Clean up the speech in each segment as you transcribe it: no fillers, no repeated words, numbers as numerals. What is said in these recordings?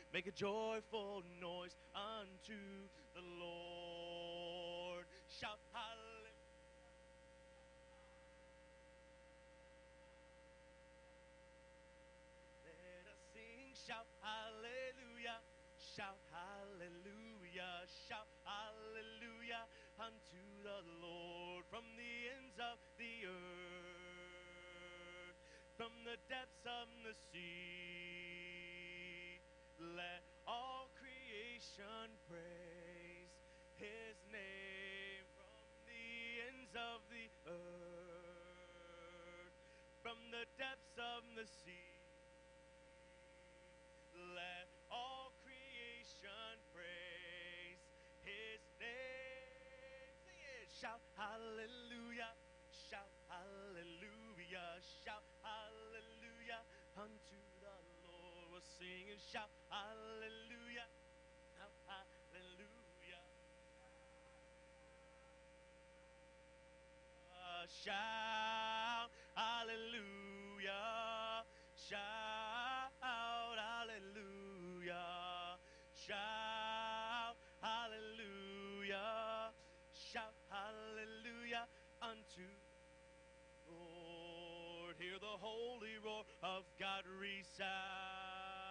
Make a joyful noise unto the Lord. Shout hallelujah. Let us sing, shout hallelujah. Shout hallelujah. Shout hallelujah unto the Lord from the ends of the earth, from the depths of the sea. Let all creation praise his name from the ends of the earth, from the depths of the sea. Let all creation praise his name. Sing it. Shout hallelujah. Shout hallelujah. Shout hallelujah unto the Lord. We'll sing and shout hallelujah. Shout hallelujah. Shout hallelujah. Shout hallelujah. Shout hallelujah. Shout hallelujah unto the Lord. Hear the holy roar of God resound.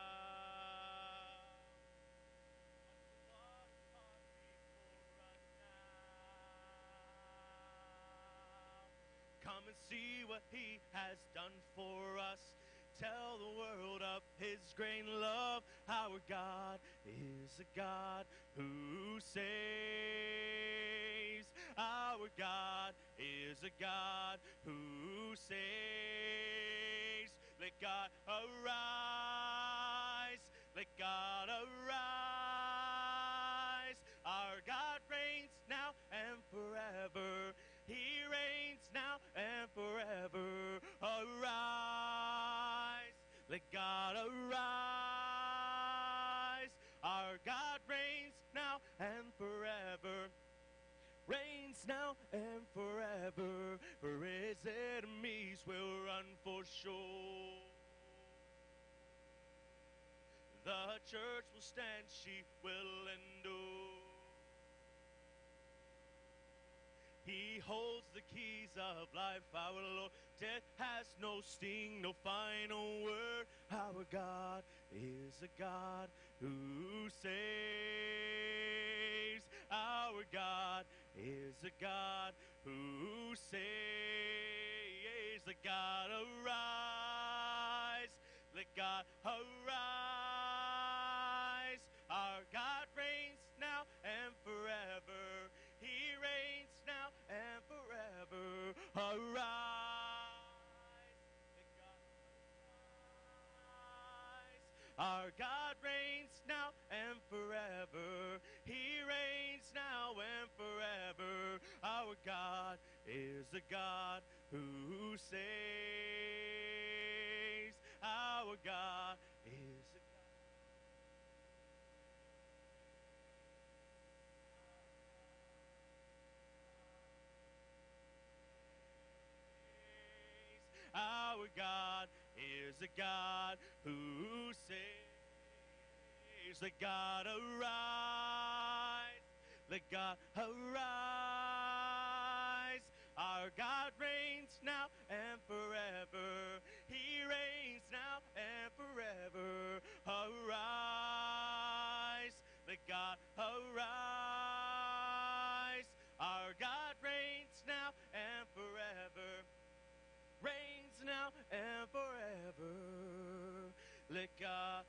Come and see what he has done for us. Tell the world of his great love. Our God is a God who saves. Our God is a God who saves. Let God arise. Let God arise. Our God reigns now and forever. He reigns now and forever. Arise. Let God arise. Our God reigns now and forever. Reigns now and forever. For his enemies will run for sure. The church will stand, she will endure. He holds the keys of life, our Lord. Death has no sting, no final word. Our God is a God who saves. Our God is a God who saves. Let God arise. Let God arise. Our God reigns now and forever. He reigns now and forever. Arise. Let God arise. Our God reigns now and forever. He reigns now and forever. Our God is a God who saves. Our God is a Our God is a God who saves. Let God arise. Let God arise. Our God reigns now and forever. He reigns now and forever. Arise. Let God arise. Our God reigns now and forever. Reigns now and forever. Let God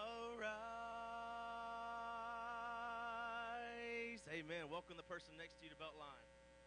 arise. Amen. Welcome the person next to you to Beltline.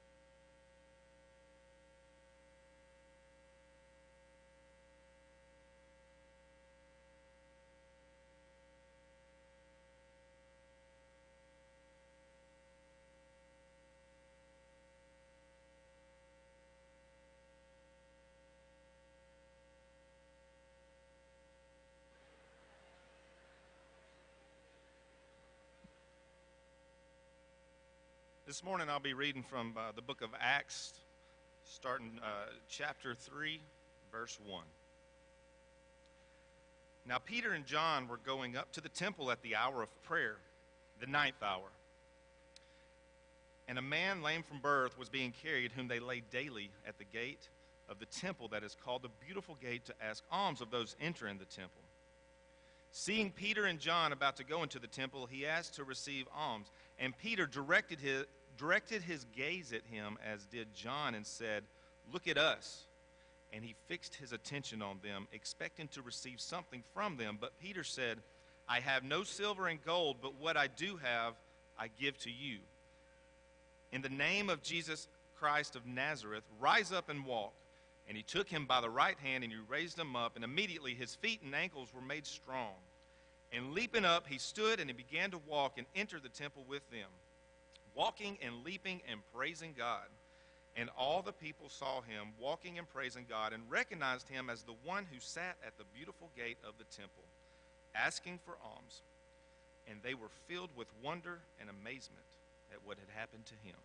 This morning I'll be reading from the book of Acts, starting chapter 3, verse 1. Now Peter and John were going up to the temple at the hour of prayer, the 9th hour. And a man lame from birth was being carried, whom they laid daily at the gate of the temple that is called the Beautiful Gate, to ask alms of those entering the temple. Seeing Peter and John about to go into the temple, he asked to receive alms. And Peter directed his gaze at him, as did John, and said, "Look at us." And he fixed his attention on them, expecting to receive something from them. But Peter said, "I have no silver and gold, but what I do have I give to you. In the name of Jesus Christ of Nazareth, rise up and walk." And he took him by the right hand, and he raised him up, and immediately his feet and ankles were made strong. And leaping up, he stood, and he began to walk and entered the temple with them, walking and leaping and praising God. And all the people saw him walking and praising God, and recognized him as the one who sat at the beautiful gate of the temple, asking for alms. And they were filled with wonder and amazement at what had happened to him.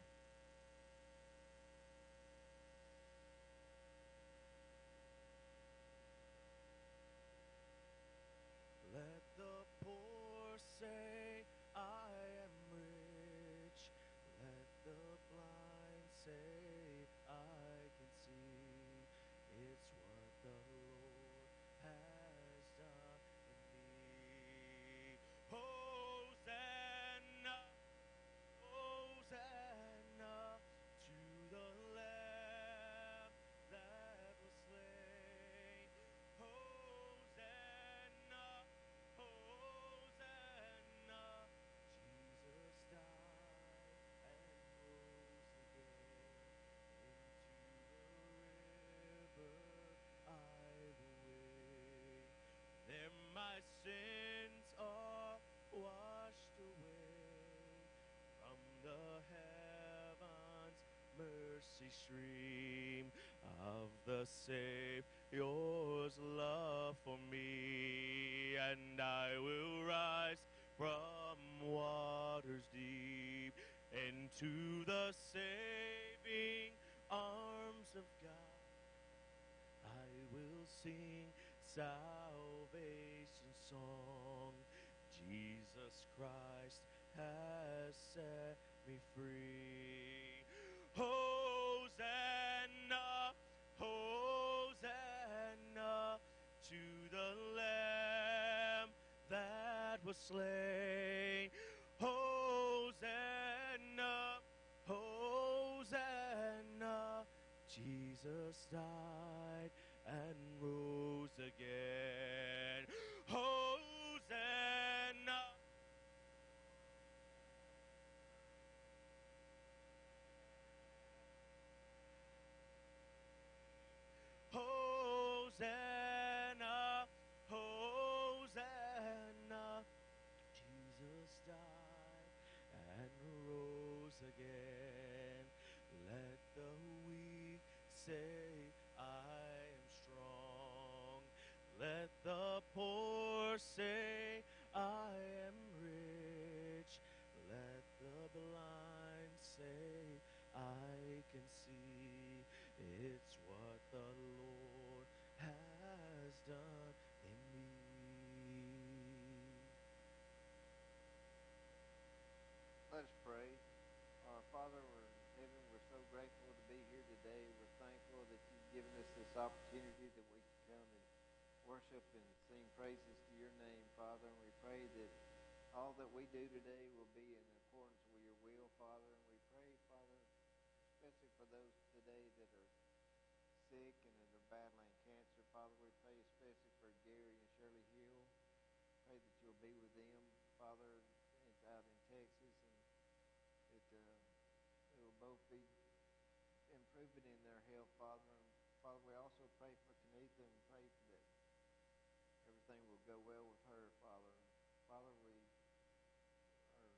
Let the poor say, "I am rich." Let the blind say, "I can see." It's what the Lord has done in me. Hosanna, Hosanna to the Lamb that was slain. Hosanna, Hosanna. Jesus died and rose again. Into the river I will wade. There my sins are washed away. From the heavens mercy stream of the Savior's love for me. And I will rise from waters deep into the saving arms of God. I will sing salvation song. Jesus Christ has set me free. Hosanna, Hosanna to the Lamb that was slain. Hosanna, Hosanna. Jesus died and rose again. Hosanna. Hosanna, Hosanna. Jesus died and rose again. Let the weak say, "I am strong." Let the poor say, "I am rich." Let the blind say, "I can see." It's what the Lord has done in me. Let us pray. Our Father, we're in heaven. We're so grateful to be here today. We're thankful that you've given us this opportunity that we can come and worship and sing praises to your name, Father. And we pray that all that we do today will be in accordance with your will, Father. And we pray, Father, especially for those today that are sick and that are battling cancer, Father. We pray especially for Gary and Shirley Hill. Pray that you'll be with them, Father, out in Texas, and that they will both be improving in their health, Father. And Father, we also pray for Kenitha and pray that everything will go well with her, Father. Father, we are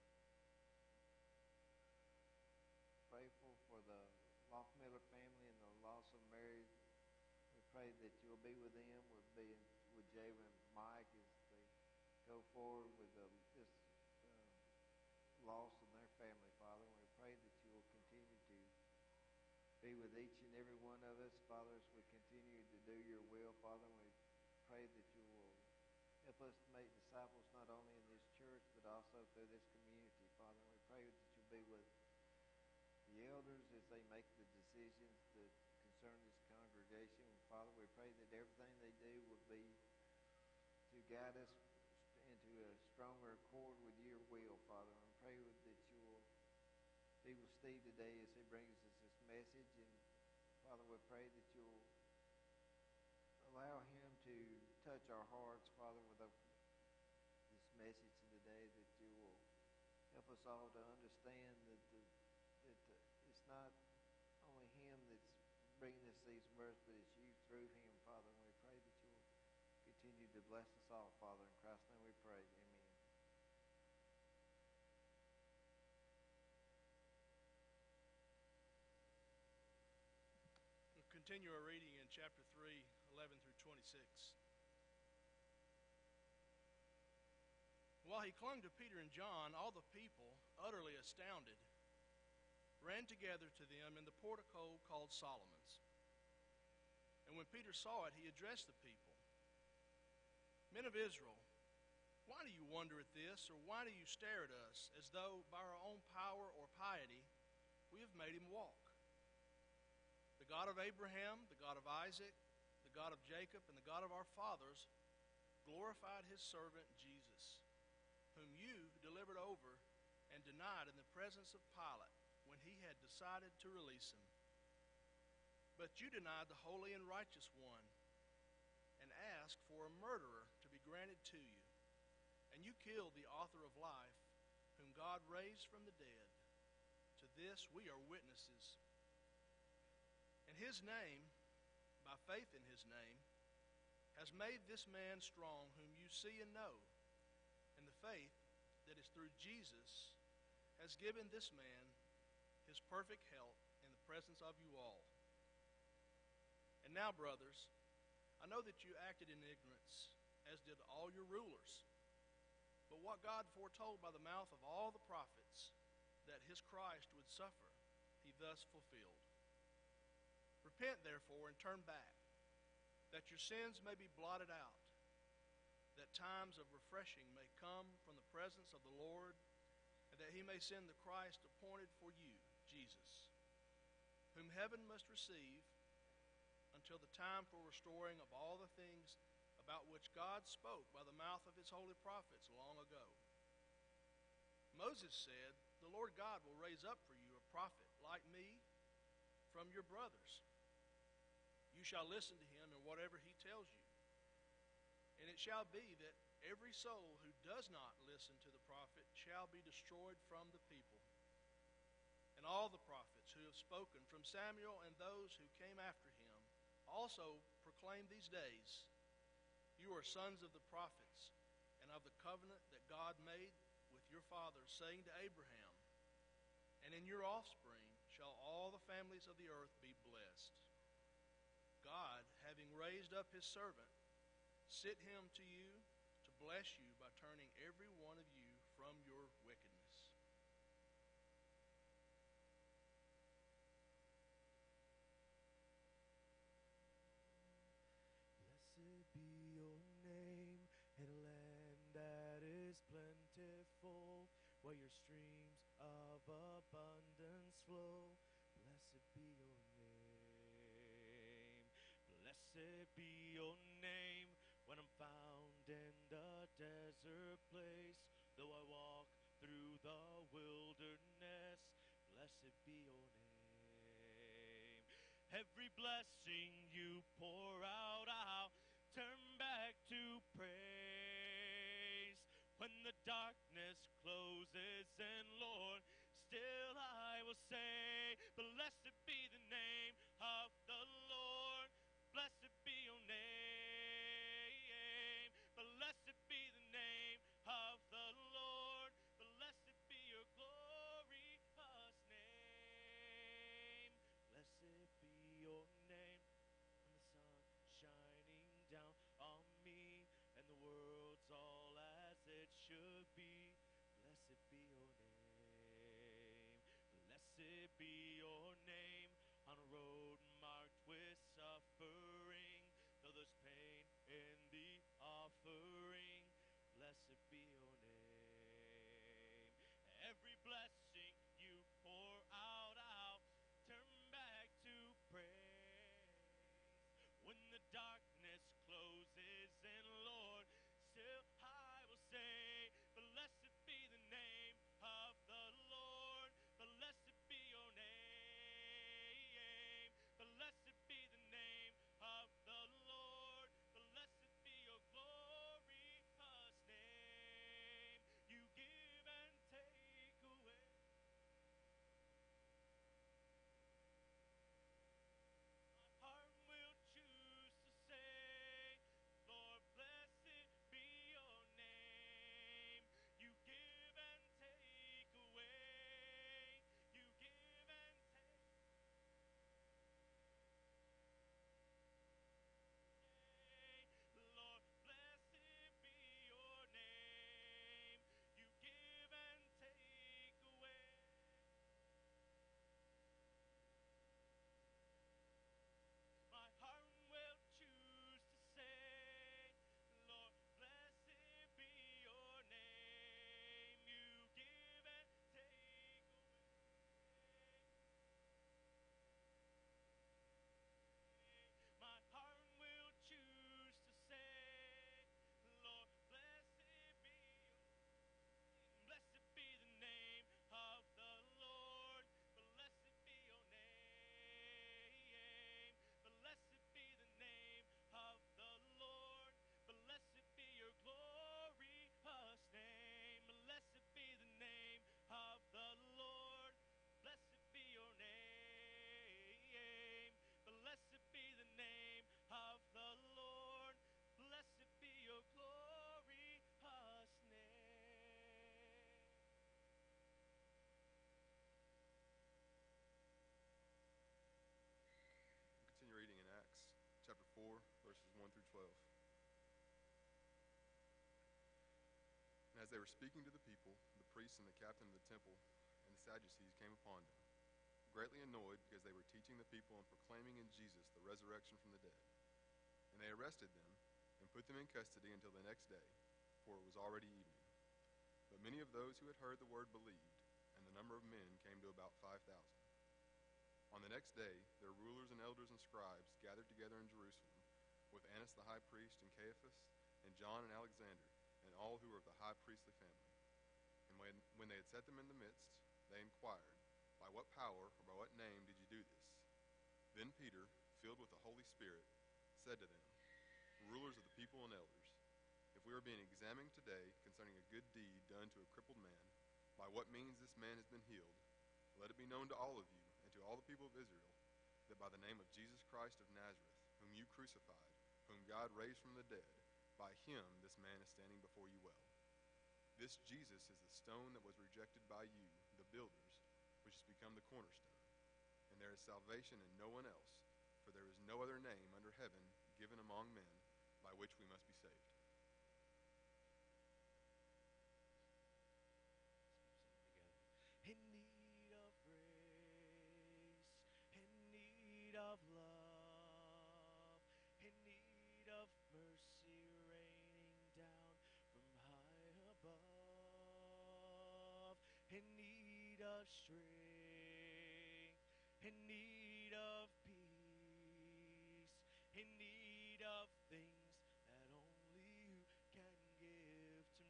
grateful for the Lockmiller family and the loss of Mary. We pray that you'll be with them, with Jay and Mike as they go forward with this loss in their family, Father. And we pray that you will continue to be with each and every one of us, Father, as we continue to do your will, Father. And we pray that you will Help us to make disciples not only in this church, but also through this community, Father. And we pray that you'll be with the elders as they make the decisions that concern this congregation. And Father, we pray that everything they do will be to guide us into a stronger accord with your will, Father. And pray that you will be with Steve today as he brings us this message. And Father, we pray that you'll allow him to touch our hearts, Father, with this message today, that you will help us all to understand that it's not only him that's bringing us these words, but it's you through him, Father. And we pray that you will continue to bless us all, Father. In Christ's name we pray. Amen. We'll continue our reading in chapter 3, 11 through 26. While he clung to Peter and John, all the people, utterly astounded, ran together to them in the portico called Solomon's. And when Peter saw it, he addressed the people. Men of Israel, why do you wonder at this, or why do you stare at us, as though by our own power or piety we have made him walk? The God of Abraham, the God of Isaac, the God of Jacob, and the God of our fathers glorified his servant Jesus, whom you delivered over and denied in the presence of Pilate when he had decided to release him. But you denied the holy and righteous one and asked for a murderer to be granted to you. And you killed the author of life, whom God raised from the dead. To this we are witnesses. And his name, by faith in his name, has made this man strong whom you see and know. And the faith that is through Jesus has given this man his perfect health in the presence of you all. And now, brothers, I know that you acted in ignorance, as did all your rulers. But what God foretold by the mouth of all the prophets, that his Christ would suffer, he thus fulfilled. Repent, therefore, and turn back, that your sins may be blotted out, that times of refreshing may come from the presence of the Lord, and that he may send the Christ appointed for you, Jesus, whom heaven must receive until the time for restoring of all the things about which God spoke by the mouth of his holy prophets long ago. Moses said, the Lord God will raise up for you a prophet like me from your brothers. You shall listen to him in whatever he tells you. And it shall be that every soul who does not listen to the prophet shall be destroyed from the people. And all the prophets who have spoken from Samuel and those who came after him also proclaim these days, you are sons of the prophets and of the covenant that God made with your fathers, saying to Abraham, and in your offspring shall all the families of the earth be blessed. God, having raised up his servant, sent him to you to bless you by turning every one of you from your wickedness. Blessed be your name in a land that is plentiful, where your streams of abundance flow. Blessed be your name. Blessed be your name when I'm found in the desert place. Though I walk through the wilderness, blessed be your name. Every blessing you pour out, I'll turn back to praise. When the darkness closes in, Lord, still I will say, blessed be the name of the Lord. Blessed be your name. Blessed be the name of the Lord. Blessed be your glorious name. Blessed be your name. And the sun shining down on me, and the world's all as it should be. Blessed be your name. Blessed be your name. On a road marked with suffering, though there's pain in the offering, as they were speaking to the people, the priests and the captain of the temple and the Sadducees came upon them, greatly annoyed because they were teaching the people and proclaiming in Jesus the resurrection from the dead. And they arrested them and put them in custody until the next day, for it was already evening. But many of those who had heard the word believed, and the number of men came to about 5,000. On the next day, their rulers and elders and scribes gathered together in Jerusalem, with Annas the high priest and Caiaphas and John and Alexander, and all who were of the high priestly family. And when they had set them in the midst, they inquired, "By what power or by what name did you do this?" Then Peter, filled with the Holy Spirit, said to them, "Rulers of the people and elders, if we are being examined today concerning a good deed done to a crippled man, by what means this man has been healed, let it be known to all of you and to all the people of Israel that by the name of Jesus Christ of Nazareth, whom you crucified, whom God raised from the dead, by him this man is standing before you well. This Jesus is the stone that was rejected by you, the builders, which has become the cornerstone. And there is salvation in no one else, for there is no other name under heaven given among men by which we must be saved." In need of grace, in need of love, in need of mercy raining down from high above, in need of strength, in need of peace, in need of things that only you can give to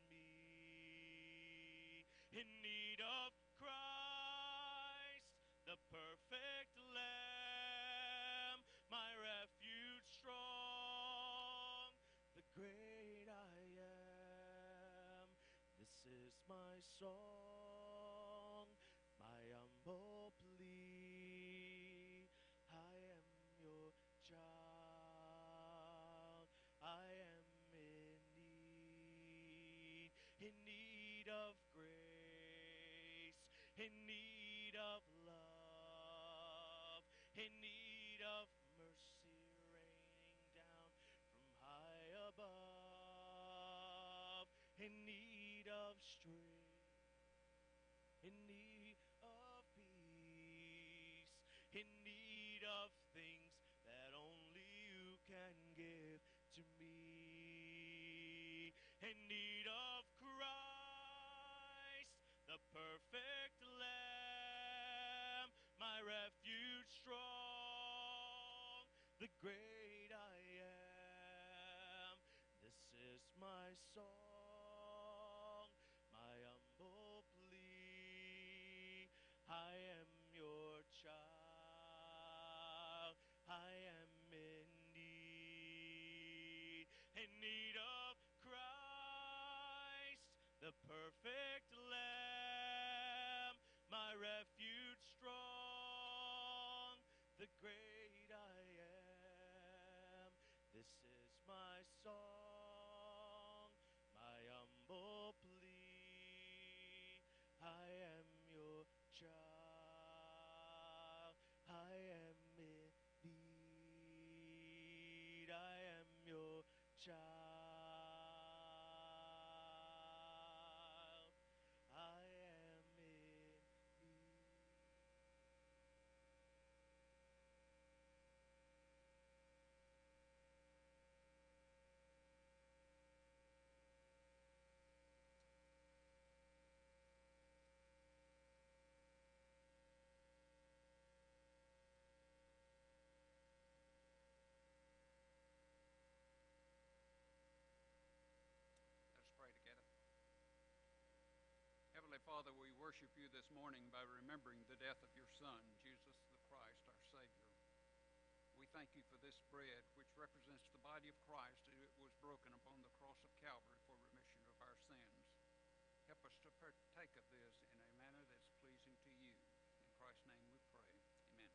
me, in need of Christ, the perfect Lamb, my refuge strong, the great I am. This is my song, my humble plea. I am your child, I am in need of grace, in need of love, in need of mercy raining down from high above, in need of strength, in need of peace, in need of things that only you can give to me, in need of Christ, the perfect Lamb, my refuge strong, the great I am. This is my song, my humble plea. I am your child, I am in need of Christ, the perfect Lamb, my refuge strong, the great I am. This is my song, my humble plea. I am your child, I am in need. I am your child, I am in need. Let us pray together. Heavenly Father, we worship you this morning by remembering the death of your Son, Jesus the Christ, our Savior. We thank you for this bread, which represents the body of Christ. It was broken upon the cross of Calvary for remission of our sins. Help us to partake of this in a manner that's pleasing to you. In Christ's name we pray. Amen.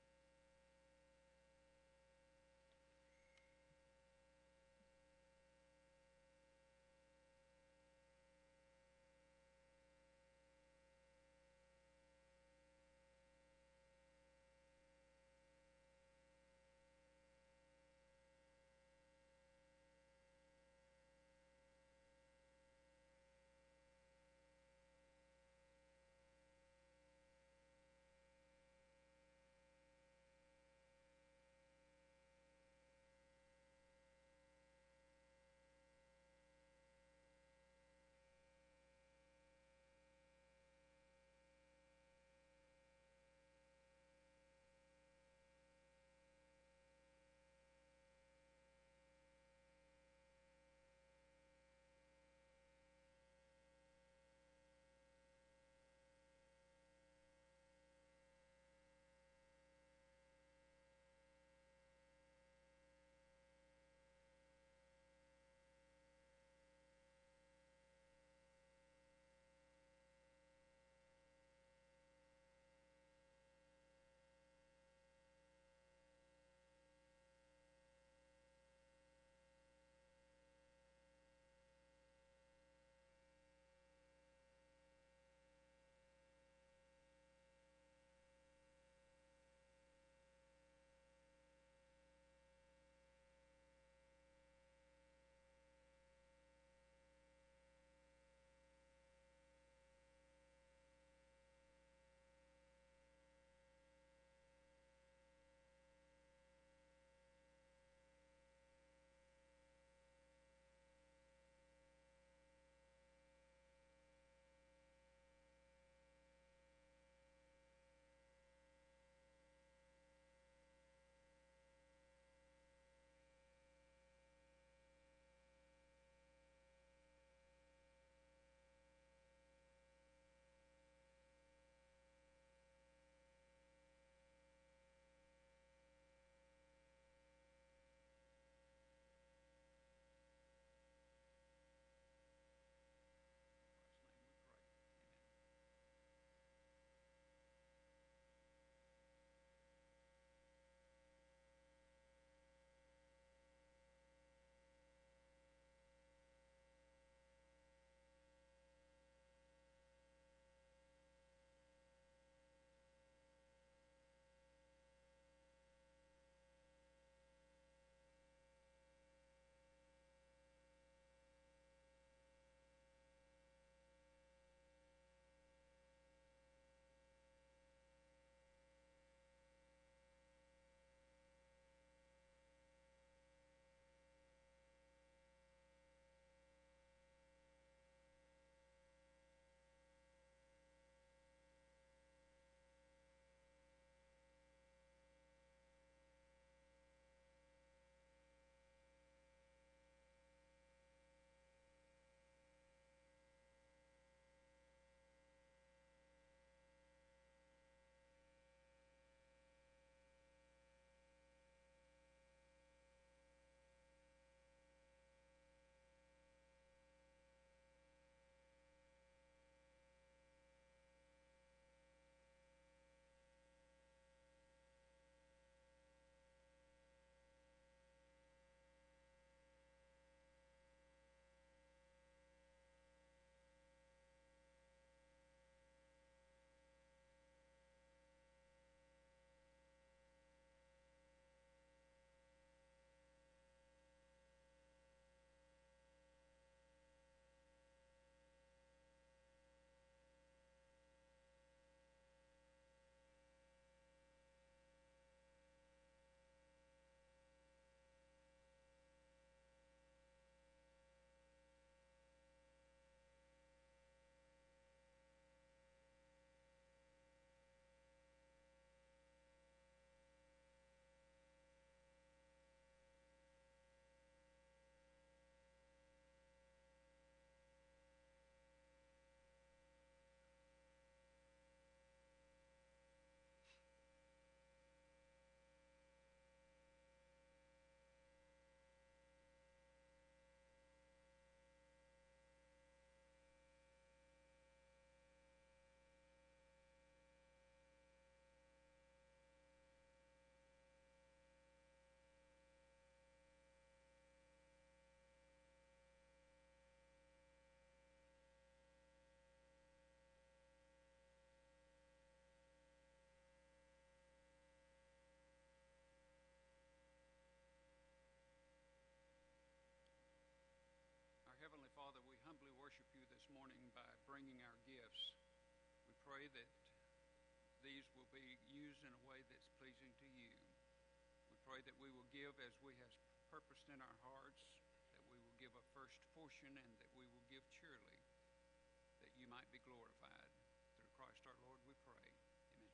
that these will be used in a way that's pleasing to you. We pray that we will give as we have purposed in our hearts, that we will give a first portion, and that we will give cheerily, that you might be glorified. Through Christ our Lord we pray. Amen.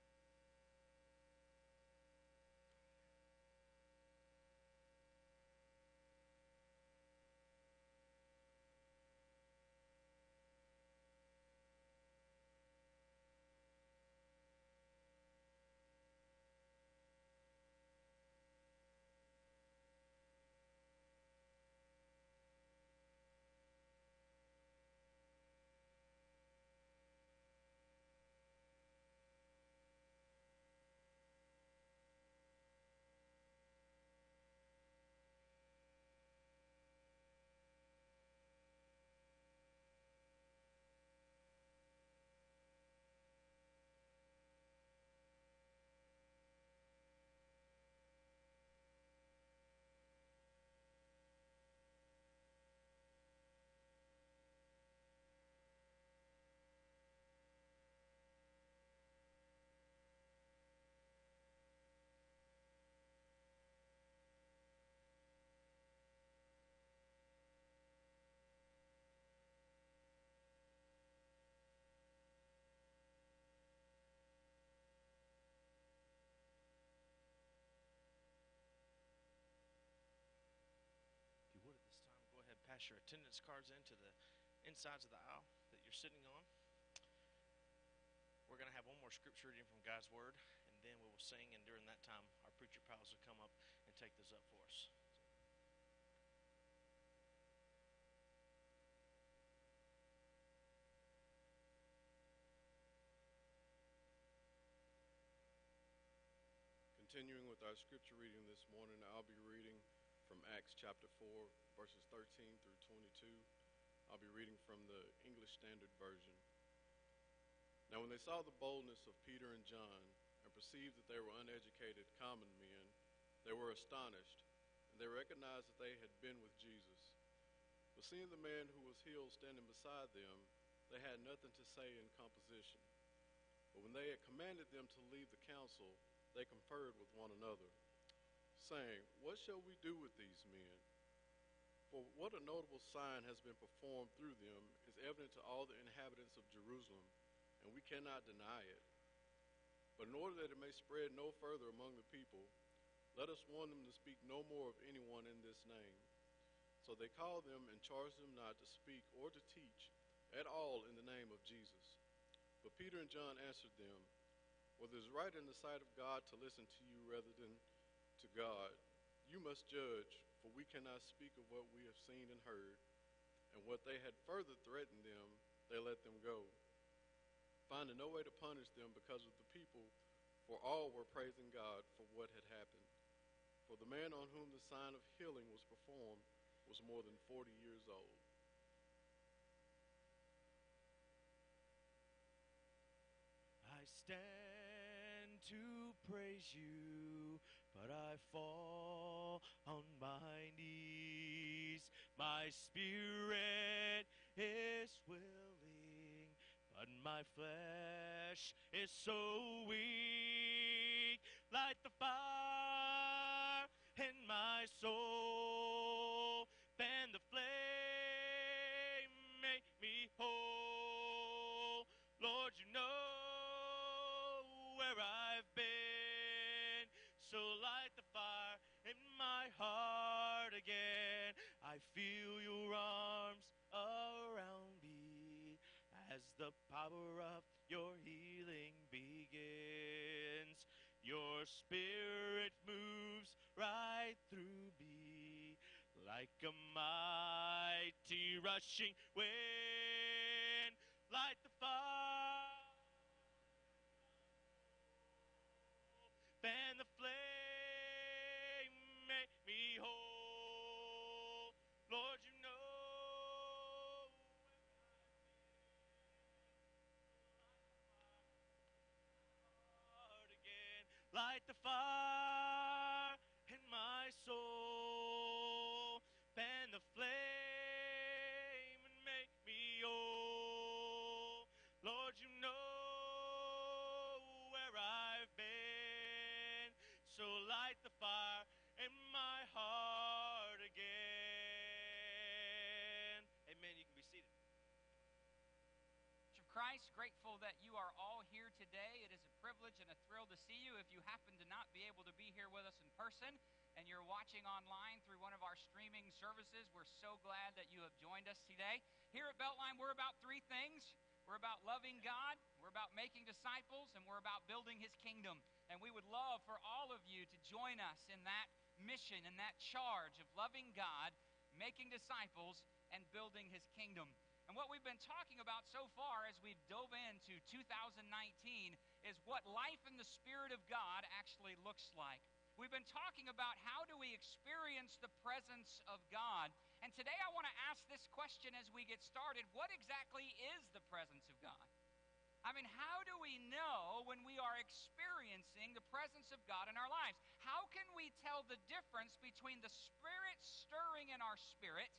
If you would at this time, go ahead and pass your attendance cards into the insides of the aisle that you're sitting on. We're going to have one more scripture reading from God's Word, and then we will sing, and during that time, our preacher pals will come up and take this up for us. Continuing with our scripture reading this morning, I'll be reading from Acts chapter 4, verses 13 through 22. I'll be reading from the English Standard Version. Now when they saw the boldness of Peter and John and perceived that they were uneducated common men, they were astonished, and they recognized that they had been with Jesus. But seeing the man who was healed standing beside them, they had nothing to say in composition. But when they had commanded them to leave the council, they conferred with one another, saying, "What shall we do with these men? For what a notable sign has been performed through them is evident to all the inhabitants of Jerusalem, and we cannot deny it. But in order that it may spread no further among the people, let us warn them to speak no more of anyone in this name." So they called them and charged them not to speak or to teach at all in the name of Jesus. But Peter and John answered them, "Whether it is right in the sight of God to listen to you rather than to God, you must judge, for we cannot speak of what we have seen and heard." And what they had further threatened them, they let them go, finding no way to punish them because of the people, for all were praising God for what had happened. For the man on whom the sign of healing was performed was more than 40 years old. I stand to praise you, but I fall on my knees. My spirit is willing, but my flesh is so weak. Light the fire in my soul, fan the flame, make me whole. Lord, you know where I've been, so light the fire in my heart again. I feel your arms around me as the power of your healing begins. Your spirit moves right through me like a mighty rushing wind. Light the fire, fan the flame, make me whole. Lord, you know light the fire in my soul, fan the flame and make me whole. Lord, you know light the fire in my heart again. Amen. You can be seated. Church of Christ, grateful that you are all here today. It is a privilege and a thrill to see you. If you happen to not be able to be here with us in person and you're watching online through one of our streaming services, we're so glad that you have joined us today. Here at Beltline, we're about three things. We're about loving God, we're about making disciples, and we're about building His kingdom. And we would love for all of you to join us in that mission, in that charge of loving God, making disciples, and building His kingdom. And what we've been talking about so far as we've dove into 2019 is what life in the Spirit of God actually looks like. We've been talking about how do we experience the presence of God. And today I want to ask this question as we get started. What exactly is the presence of God? I mean, how do we know when we are experiencing the presence of God in our lives? How can we tell the difference between the Spirit stirring in our spirit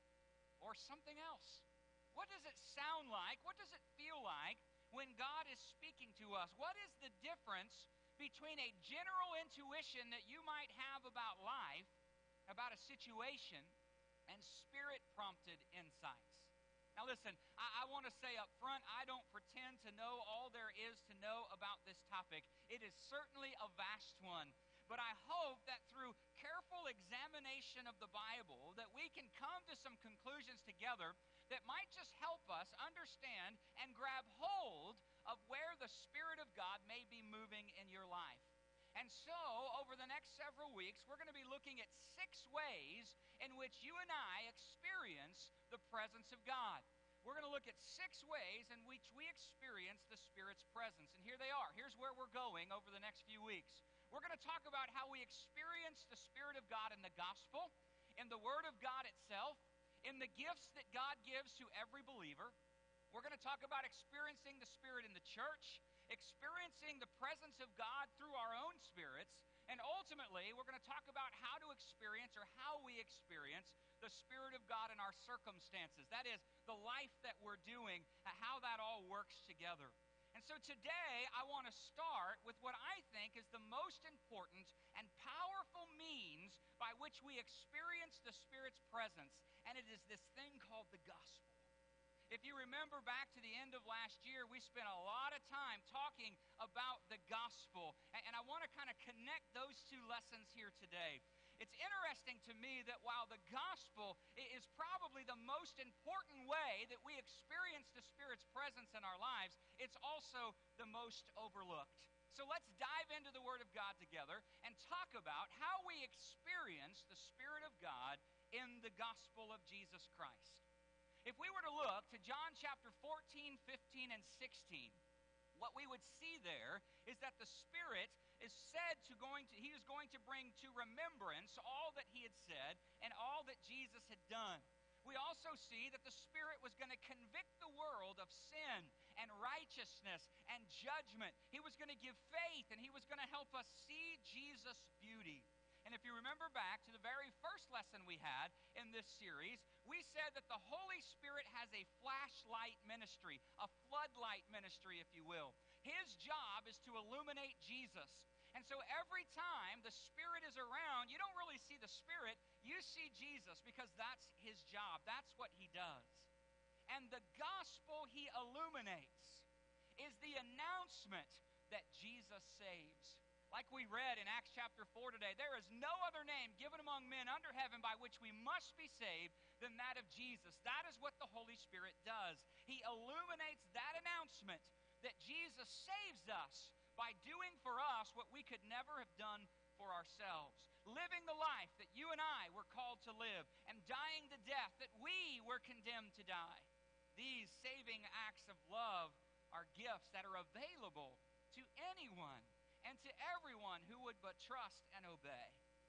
or something else? What does it sound like? What does it feel like when God is speaking to us? What is the difference between a general intuition that you might have about life, about a situation, and Spirit-prompted insights? Now listen, I want to say up front, I don't pretend to know all there is to know about this topic. It is certainly a vast one. But I hope that through careful examination of the Bible that we can come to some conclusions together that might just help us understand and grab hold of where the Spirit of God may be moving in your life. And so, over the next several weeks, we're going to be looking at 6 ways in which you and I experience the presence of God. We're going to look at 6 ways in which we experience the Spirit's presence. And here they are. Here's where we're going over the next few weeks. We're going to talk about how we experience the Spirit of God in the gospel, in the Word of God itself, in the gifts that God gives to every believer. We're going to talk about experiencing the Spirit in the church, experiencing the presence of God through our own spirits, and ultimately, we're going to talk about how to experience or how we experience the Spirit of God in our circumstances. That is, the life that we're doing, how that all works together. And so today, I want to start with what I think is the most important and powerful means by which we experience the Spirit's presence, and it is this thing called the gospel. If you remember back to the end of last year, we spent a lot of time talking about the gospel, and I want to kind of connect those 2 lessons here today. It's interesting to me that while the gospel is probably the most important way that we experience the Spirit's presence in our lives, it's also the most overlooked. So let's dive into the Word of God together and talk about how we experience the Spirit of God in the gospel of Jesus Christ. If we were to look to John chapter 14, 15, and 16, what we would see there is that the Spirit is said to he is going to bring to remembrance all that He had said and all that Jesus had done. We also see that the Spirit was going to convict the world of sin and righteousness and judgment. He was going to give faith, and He was going to help us see Jesus' beauty. And if you remember back to the very first lesson we had in this series, we said that the Holy Spirit has a flashlight ministry, a floodlight ministry, if you will. His job is to illuminate Jesus. And so every time the Spirit is around, you don't really see the Spirit, you see Jesus, because that's His job. That's what He does. And the gospel He illuminates is the announcement that Jesus saves. Like we read in Acts chapter 4 today, there is no other name given among men under heaven by which we must be saved than that of Jesus. That is what the Holy Spirit does. He illuminates that announcement that Jesus saves us by doing for us what we could never have done for ourselves. Living the life that you and I were called to live, and dying the death that we were condemned to die. These saving acts of love are gifts that are available to anyone and to everyone who would but trust and obey.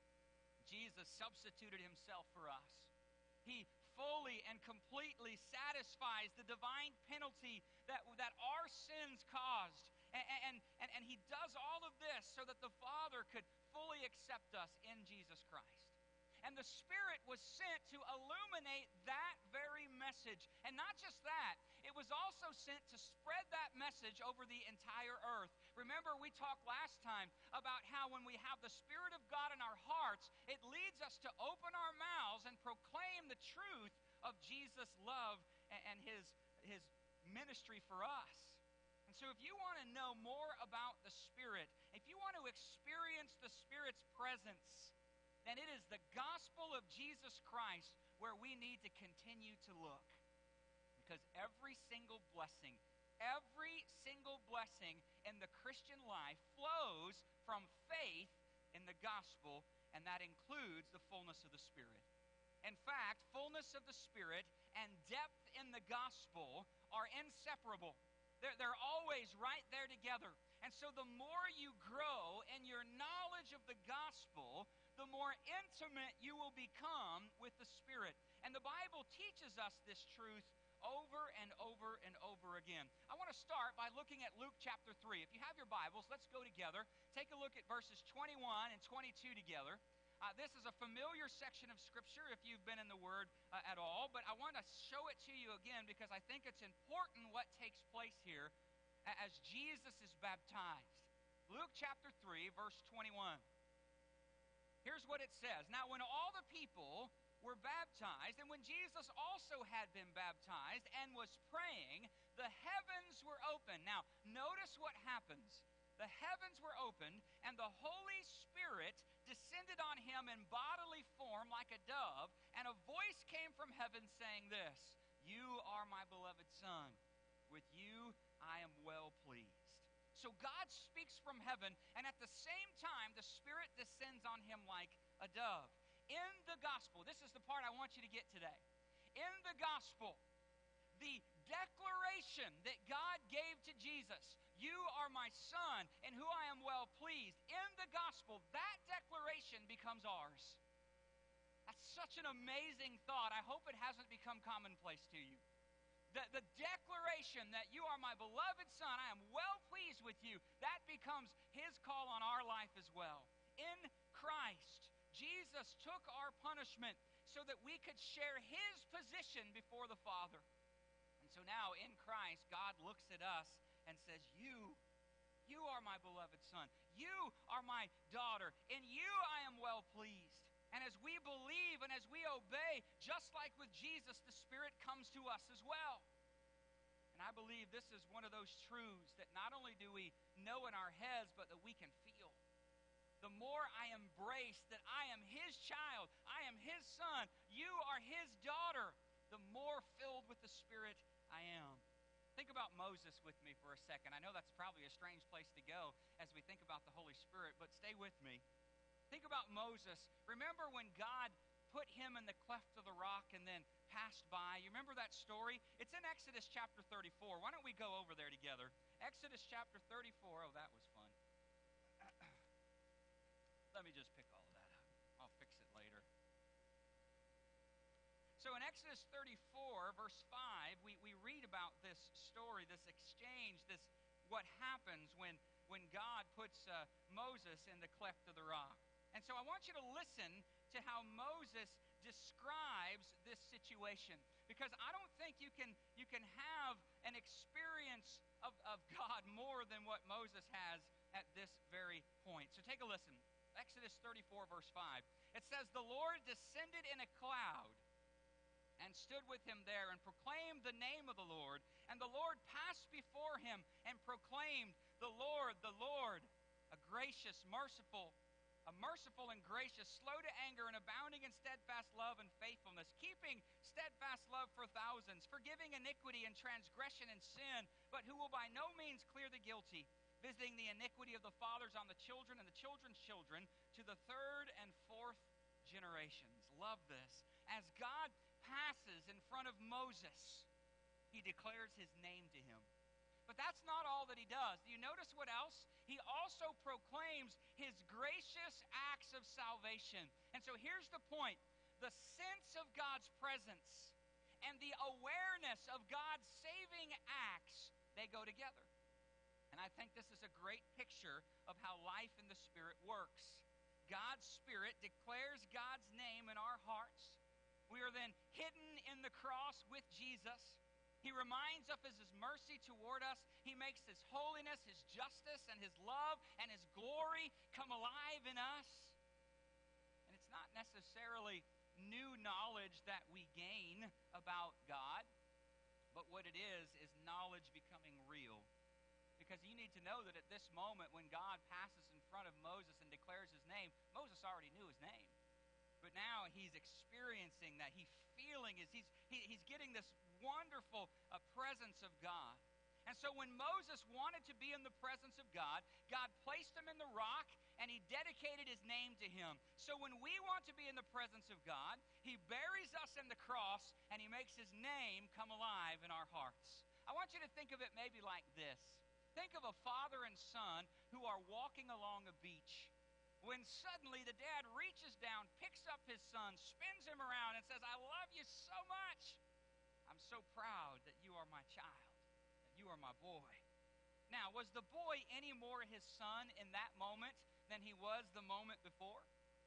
Jesus substituted Himself for us. He fully and completely satisfies the divine penalty that our sins caused. And He does all of this so that the Father could fully accept us in Jesus Christ. And the Spirit was sent to illuminate that very message. And not just that, it was also sent to spread that message over the entire earth. Remember, we talked last time about how when we have the Spirit of God in our hearts, it leads us to open our mouths and proclaim the truth of Jesus' love and his ministry for us. And so if you want to know more about the Spirit, if you want to experience the Spirit's presence, then it is the gospel of Jesus Christ where we need to continue to look. Because every single blessing in the Christian life flows from faith in the gospel, and that includes the fullness of the Spirit. In fact, fullness of the Spirit and depth in the gospel are inseparable. They're always right there together. And so the more you grow in your knowledge of the gospel, the more intimate you will become with the Spirit. And the Bible teaches us this truth over and over and over again. I want to start by looking at Luke chapter 3. If you have your Bibles, let's go together. Take a look at verses 21 and 22 together. This is a familiar section of Scripture if you've been in the Word at all, but I want to show it to you again because I think it's important what takes place here as Jesus is baptized. Luke chapter 3, verse 21. Here's what it says. Now, when all the people were baptized, and when Jesus also had been baptized and was praying, the heavens were opened. Now, notice what happens. The heavens were opened, and the Holy Spirit descended on him in bodily form like a dove, and a voice came from heaven saying this, "You are my beloved Son. With you I am well pleased." So God speaks from heaven, and at the same time, the Spirit descends on him like a dove. In the gospel, this is the part I want you to get today. In the gospel, the declaration that God gave to Jesus, "You are my Son, in whom I am well pleased," in the gospel, that declaration becomes ours. That's such an amazing thought. I hope it hasn't become commonplace to you. The declaration that you are my beloved Son, I am well pleased with you, that becomes his call on our life as well. In Christ, Jesus took our punishment so that we could share his position before the Father. And so now in Christ, God looks at us and says, you are my beloved Son. You are my daughter. In you I am well pleased. And as we believe and as we obey, just like with Jesus, the Spirit comes to us as well. And I believe this is one of those truths that not only do we know in our heads, but that we can feel. The more I embrace that I am his child, I am his son, you are his daughter, the more filled with the Spirit I am. Think about Moses with me for a second. I know that's probably a strange place to go as we think about the Holy Spirit, but stay with me. Think about Moses. Remember when God put him in the cleft of the rock and then passed by? You remember that story? It's in Exodus chapter 34. Why don't we go over there together? Exodus chapter 34. Oh, that was fun. Let me just pick all of that up. I'll fix it later. So in Exodus 34, verse 5, we read about this story, this exchange, what happens when God puts Moses in the cleft of the rock. And so I want you to listen to how Moses describes this situation, because I don't think you can have an experience of God more than what Moses has at this very point. So take a listen. Exodus 34, verse 5. It says, "The Lord descended in a cloud and stood with him there and proclaimed the name of the Lord. And the Lord passed before him and proclaimed, the Lord, a merciful and gracious, slow to anger and abounding in steadfast love and faithfulness, keeping steadfast love for thousands, forgiving iniquity and transgression and sin, but who will by no means clear the guilty, visiting the iniquity of the fathers on the children and the children's children to the third and fourth generations." Love this. As God passes in front of Moses, he declares his name to him. But that's not all that he does. Do you notice what else? He also proclaims his gracious acts of salvation. And so here's the point. The sense of God's presence and the awareness of God's saving acts, they go together. And I think this is a great picture of how life in the Spirit works. God's Spirit declares God's name in our hearts. We are then hidden in the cross with Jesus. He reminds us of His mercy toward us. He makes His holiness, His justice, and His love and His glory come alive in us. And it's not necessarily new knowledge that we gain about God, but what it is knowledge becoming real. Because you need to know that at this moment when God passes in front of Moses and declares His name, Moses already knew His name. But now he's experiencing that. He's feeling it. He's getting this wonderful presence of God. And so when Moses wanted to be in the presence of God, God placed him in the rock and He dedicated His name to him. So when we want to be in the presence of God, He buries us in the cross and He makes His name come alive in our hearts. I want you to think of it maybe like this. Think of a father and son who are walking along a beach, when suddenly the dad reaches down, picks up his son, spins him around, and says, "I love you so much. I'm so proud that you are my child, that you are my boy." Now, was the boy any more his son in that moment than he was the moment before?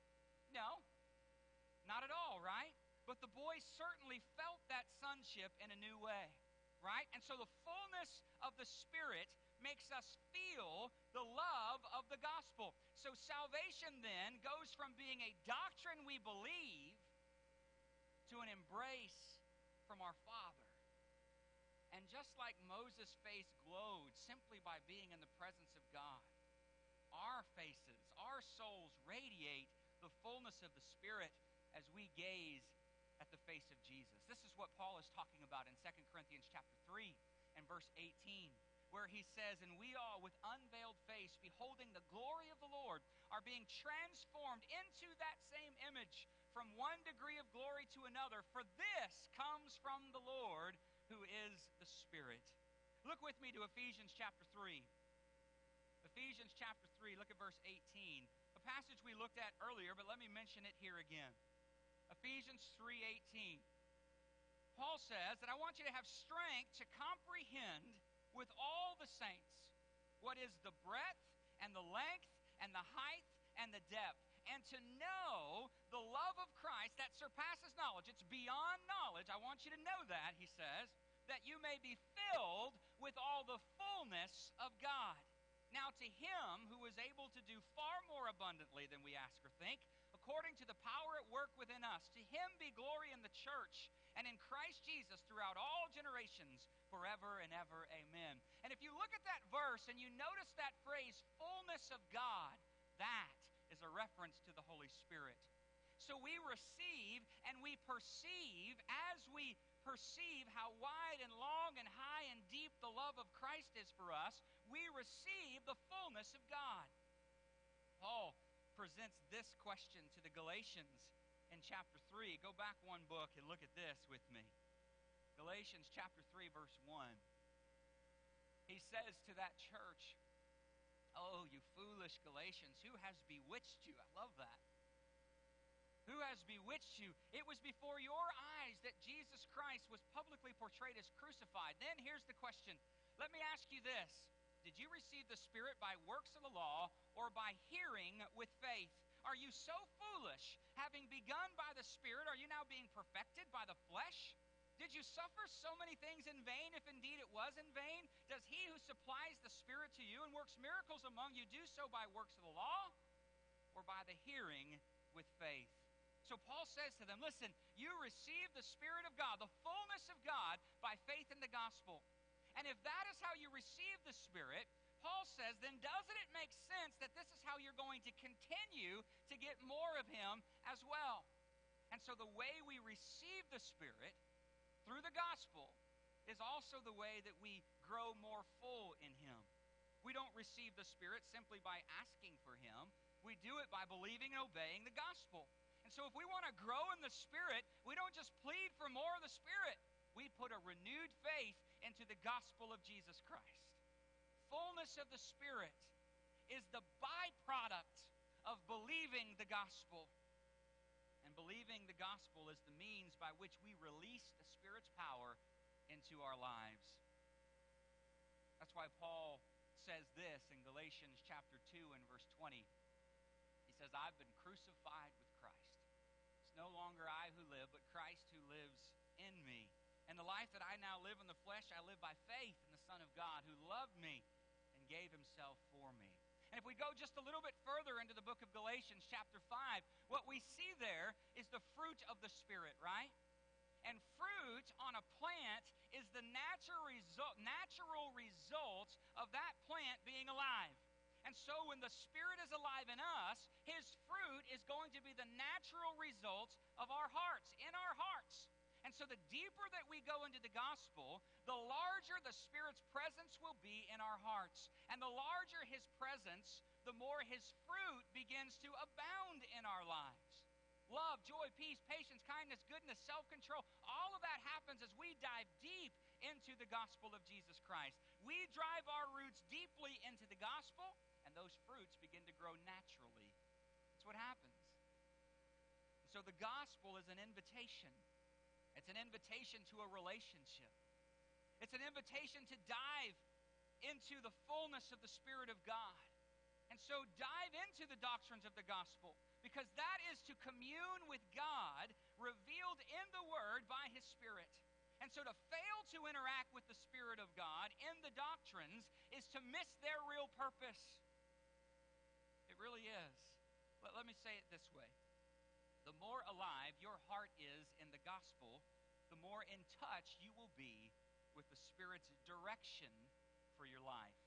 No, not at all, right? But the boy certainly felt that sonship in a new way, right? And so the fullness of the Spirit makes us feel the love of the gospel. So salvation then goes from being a doctrine we believe to an embrace from our Father. And just like Moses' face glowed simply by being in the presence of God, our faces, our souls radiate the fullness of the Spirit as we gaze at the face of Jesus. This is what Paul is talking about in 2 Corinthians chapter 3 and verse 18. Where he says, "And we all, with unveiled face, beholding the glory of the Lord, are being transformed into that same image from one degree of glory to another. For this comes from the Lord, who is the Spirit." Look with me to Ephesians chapter 3. Ephesians chapter 3, look at verse 18. A passage we looked at earlier, but let me mention it here again. Ephesians 3:18. Paul says that I want you to have strength to comprehend with all the saints what is the breadth and the length and the height and the depth, and to know the love of Christ that surpasses knowledge. It's beyond knowledge. I want you to know that, he says, that you may be filled with all the fullness of God. Now to Him who is able to do far more abundantly than we ask or think, according to the power at work within us, to Him be glory in the church and in Christ Jesus throughout all generations, forever and ever. Amen. And if you look at that verse and you notice that phrase, fullness of God, that is a reference to the Holy Spirit. So we receive and we perceive, as we perceive how wide and long and high and deep the love of Christ is for us, we receive the fullness of God. Paul presents this question to the Galatians in chapter 3. Go back one book and look at this with me. Galatians chapter 3, verse 1. He says to that church, "Oh, you foolish Galatians, who has bewitched you?" I love that. Who has bewitched you? It was before your eyes that Jesus Christ was publicly portrayed as crucified. Then here's the question. Let me ask you this. Did you receive the Spirit by works of the law or by hearing with faith? Are you so foolish? Having begun by the Spirit, are you now being perfected by the flesh? Did you suffer so many things in vain, if indeed it was in vain? Does He who supplies the Spirit to you and works miracles among you do so by works of the law or by the hearing with faith? So Paul says to them, listen, you receive the Spirit of God, the fullness of God, by faith in the gospel. And if that is how you receive the Spirit, Paul says, then doesn't it make sense that this is how you're going to continue to get more of Him as well? And so the way we receive the Spirit through the gospel is also the way that we grow more full in Him. We don't receive the Spirit simply by asking for Him. We do it by believing and obeying the gospel. And so if we want to grow in the Spirit, we don't just plead for more of the Spirit. We put a renewed faith into the gospel of Jesus Christ. Fullness of the Spirit is the byproduct of believing the gospel. And believing the gospel is the means by which we release the Spirit's power into our lives. That's why Paul says this in Galatians chapter 2 and verse 20. He says, I've been crucified with Christ. It's no longer I who live, but Christ who lives in me. And the life that I now live in the flesh, I live by faith in the Son of God who loved me and gave himself for me. And if we go just a little bit further into the book of Galatians, chapter 5, what we see there is the fruit of the Spirit, right? And fruit on a plant is the natural result of that plant being alive. And so when the Spirit is alive in us, his fruit is going to be the natural result of our hearts, in our hearts. And so the deeper that we go into the gospel, the larger the Spirit's presence will be in our hearts. And the larger his presence, the more his fruit begins to abound in our lives. Love, joy, peace, patience, kindness, goodness, self-control, all of that happens as we dive deep into the gospel of Jesus Christ. We drive our roots deeply into the gospel, and those fruits begin to grow naturally. That's what happens. So the gospel is an invitation. It's an invitation to a relationship. It's an invitation to dive into the fullness of the Spirit of God. And so dive into the doctrines of the gospel, because that is to commune with God revealed in the Word by his Spirit. And so to fail to interact with the Spirit of God in the doctrines is to miss their real purpose. It really is. Let me say it this way. The more alive your heart is in the gospel, the more in touch you will be with the Spirit's direction for your life.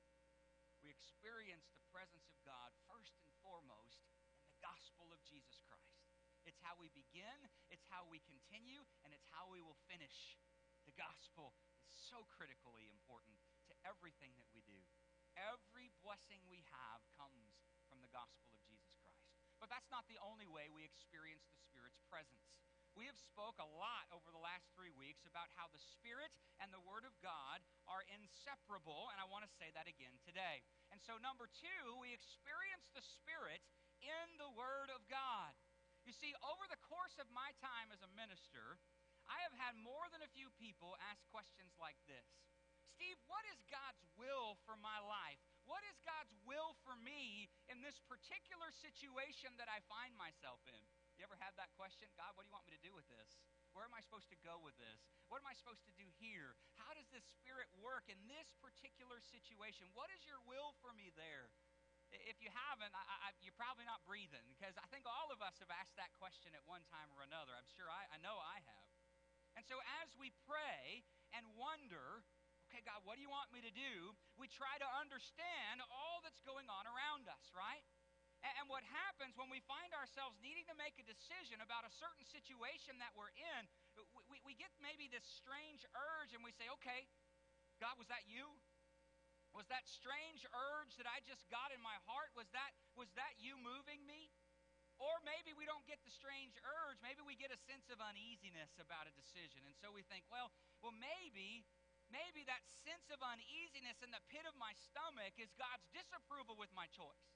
We experience the presence of God first and foremost in the gospel of Jesus Christ. It's how we begin, it's how we continue, and it's how we will finish. The gospel is so critically important to everything that we do. Every blessing we have comes from the gospel of Jesus Christ. But that's not the only way we experience the Spirit's presence. We have spoke a lot over the last 3 weeks about how the Spirit and the Word of God are inseparable, and I want to say that again today. And so number 2, we experience the Spirit in the Word of God. You see, over the course of my time as a minister, I have had more than a few people ask questions like this. Steve, what is God's will for my life? What is God's will for me in this particular situation that I find myself in? You ever had that question? God, what do you want me to do with this? Where am I supposed to go with this? What am I supposed to do here? How does this Spirit work in this particular situation? What is your will for me there? If you haven't, you're probably not breathing, because I think all of us have asked that question at one time or another. I'm sure I know I have. And so as we pray and wonder, okay, God, what do you want me to do? We try to understand all that's going on around us, right? And what happens when we find ourselves needing to make a decision about a certain situation that we're in, we get maybe this strange urge and we say, okay, God, was that you? Was that strange urge that I just got in my heart, was that you moving me? Or maybe we don't get the strange urge. Maybe we get a sense of uneasiness about a decision. And so we think, well, maybe that sense of uneasiness in the pit of my stomach is God's disapproval with my choice.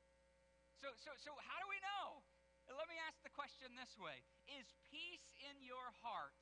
So how do we know? Let me ask the question this way. Is peace in your heart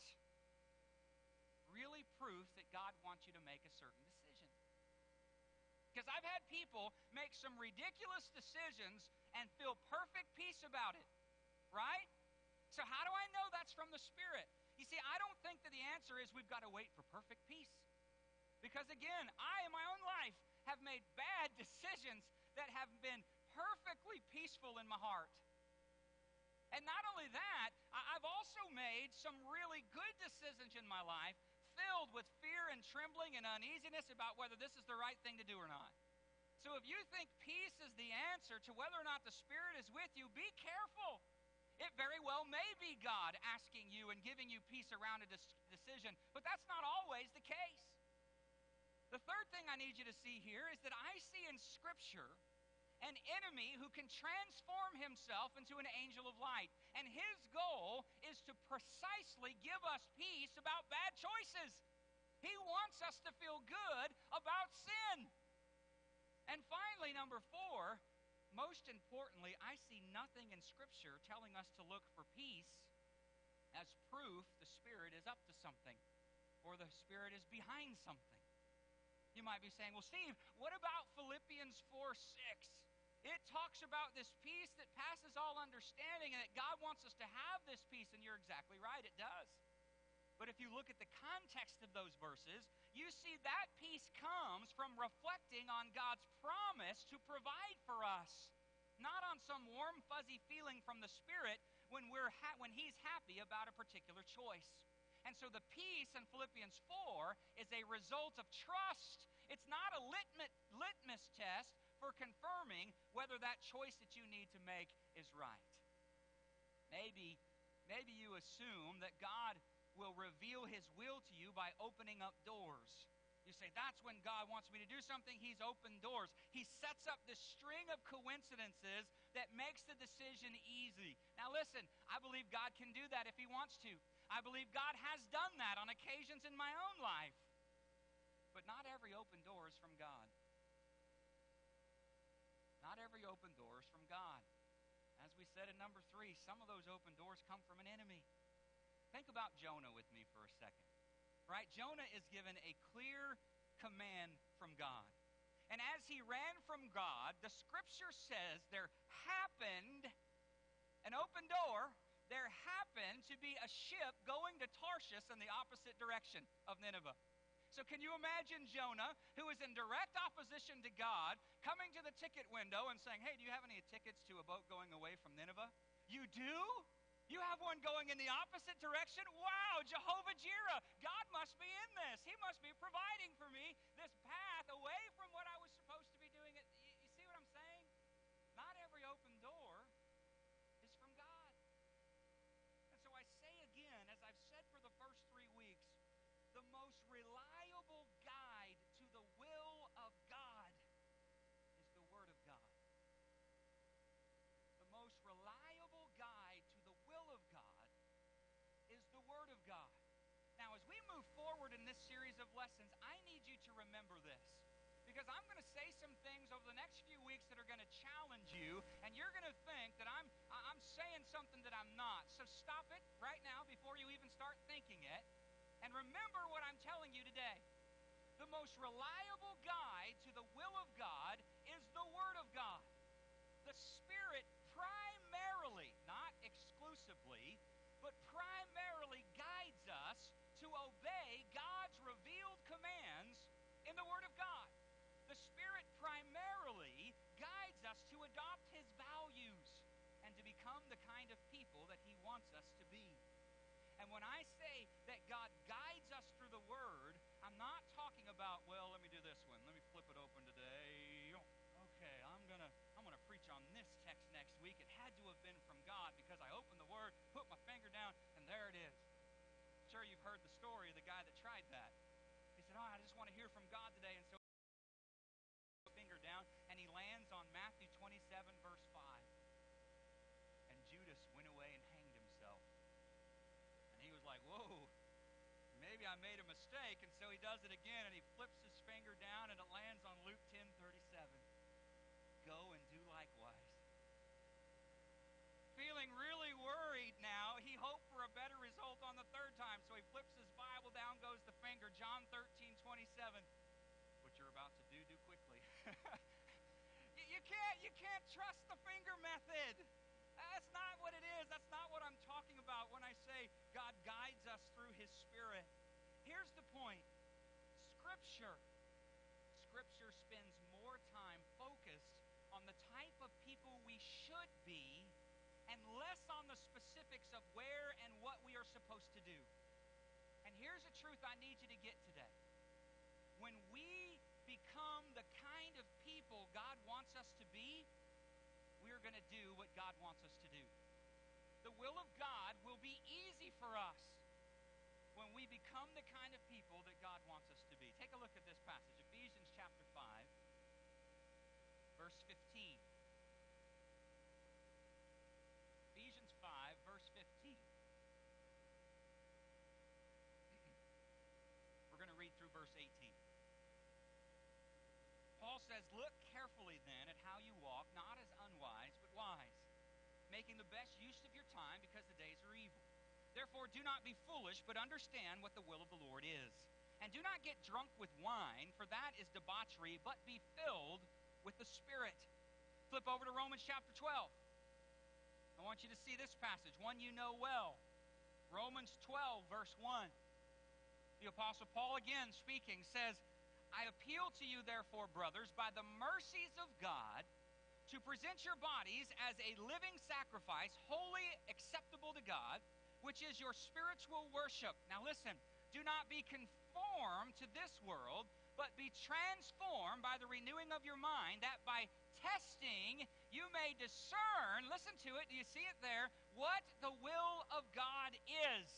really proof that God wants you to make a certain decision? Because I've had people make some ridiculous decisions and feel perfect peace about it, right? So how do I know that's from the Spirit? You see, I don't think that the answer is we've got to wait for perfect peace. Because again, I in my own life have made bad decisions that have been perfectly peaceful in my heart. And not only that, I've also made some really good decisions in my life filled with fear and trembling and uneasiness about whether this is the right thing to do or not. So if you think peace is the answer to whether or not the Spirit is with you, be careful. It very well may be God asking you and giving you peace around a decision, but that's not always the case. The third thing I need you to see here is that I see in Scripture an enemy who can transform himself into an angel of light. And his goal is to precisely give us peace about bad choices. He wants us to feel good about sin. And finally, number 4, most importantly, I see nothing in Scripture telling us to look for peace as proof the Spirit is up to something or the Spirit is behind something. You might be saying, well, Steve, what about Philippians 4:6? It talks about this peace that passes all understanding and that God wants us to have this peace, and you're exactly right, it does. But if you look at the context of those verses, you see that peace comes from reflecting on God's promise to provide for us, not on some warm, fuzzy feeling from the Spirit when He's happy about a particular choice. And so the peace in Philippians 4 is a result of trust. It's not a litmus test for confirming whether that choice that you need to make is right. Maybe you assume that God will reveal His will to you by opening up doors. You say, that's when God wants me to do something. He's opened doors. He sets up this string of coincidences that makes the decision easy. Now listen, I believe God can do that if He wants to. I believe God has done that on occasions in my own life. But not every open door is from God. Not every open door is from God. As we said in number 3, some of those open doors come from an enemy. Think about Jonah with me for a second. Right? Jonah is given a clear command from God. And as he ran from God, the scripture says there happened an open door. There happened to be a ship going to Tarshish in the opposite direction of Nineveh. So can you imagine Jonah, who is in direct opposition to God, coming to the ticket window and saying, hey, do you have any tickets to a boat going away from Nineveh? You do? You have one going in the opposite direction? Wow, Jehovah Jireh. God must be in this. He must be providing for me this path away from what I was supposed to be doing. You see what I'm saying? Not every open door is from God. And so I say again, as I've said for the first 3 weeks, the most reliable guide to the will of God is the Word of God. The most reliable guide to the will of God is the Word of God. Now, as we move forward in this series of lessons, I need you to remember this, because I'm going to say some things over the next few weeks that are going to challenge you, and you're going to think that I'm saying something that I'm not. So stop it right now before you even start thinking it, and remember what I'm telling you today. The most reliable guide to the will of God is the Word of God. The Spirit primarily, not exclusively, but primarily guides us to obey God's revealed commands in the Word of God. The Spirit primarily guides us to adopt His values and to become the kind of people that He wants us to be. And when I say that God guides us through the Word, I'm not talking about, well, let me do this one. Let me flip it open today. Okay, I'm gonna preach on this text next week. It had to have been from God because I opened the Word, put my finger down, and there it is. I'm sure you've heard the story of the guy that tried that. He said, I just want to hear from God today, and so he put his finger down, and he lands on Matthew 27, verse 5. And Judas went away and hanged himself. And he was like, whoa, maybe I made a mistake, and so he does it again, and he flips his finger down, and it lands on Luke 10:37. Go and do likewise. Feeling really worried now, he hoped for a better result on the third time, so he flips his Bible down, goes the finger, John 13:27. What you're about to do quickly. You can't trust the finger method. That's not what it is. That's not what I'm talking about when I say God guides us through His Spirit. Here's the point. Scripture spends more time focused on the type of people we should be and less on the specifics of where and what we are supposed to do. And here's a truth I need you to get today. When we become the kind of people God wants us to be, we're going to do what God wants us to do. The will of God will be easy for us when we become the kind of people that God wants us to be. Take a look at this passage, Ephesians chapter 5, verse 15. Ephesians 5, verse 15. We're going to read through verse 18. Paul says, look carefully then at how you walk, not as unwise, but wise, making the best use of your time because the days are evil. Therefore, do not be foolish, but understand what the will of the Lord is. And do not get drunk with wine, for that is debauchery, but be filled with the Spirit, Flip over to Romans chapter 12. I want you to see this passage, one you know well. Romans 12, verse 1. The Apostle Paul, again speaking, says, I appeal to you, therefore, brothers, by the mercies of God, to present your bodies as a living sacrifice, wholly acceptable to God, which is your spiritual worship. Now listen, do not be conformed to this world, but be transformed by the renewing of your mind, that by testing you may discern, listen to it, do you see it there, what the will of God is,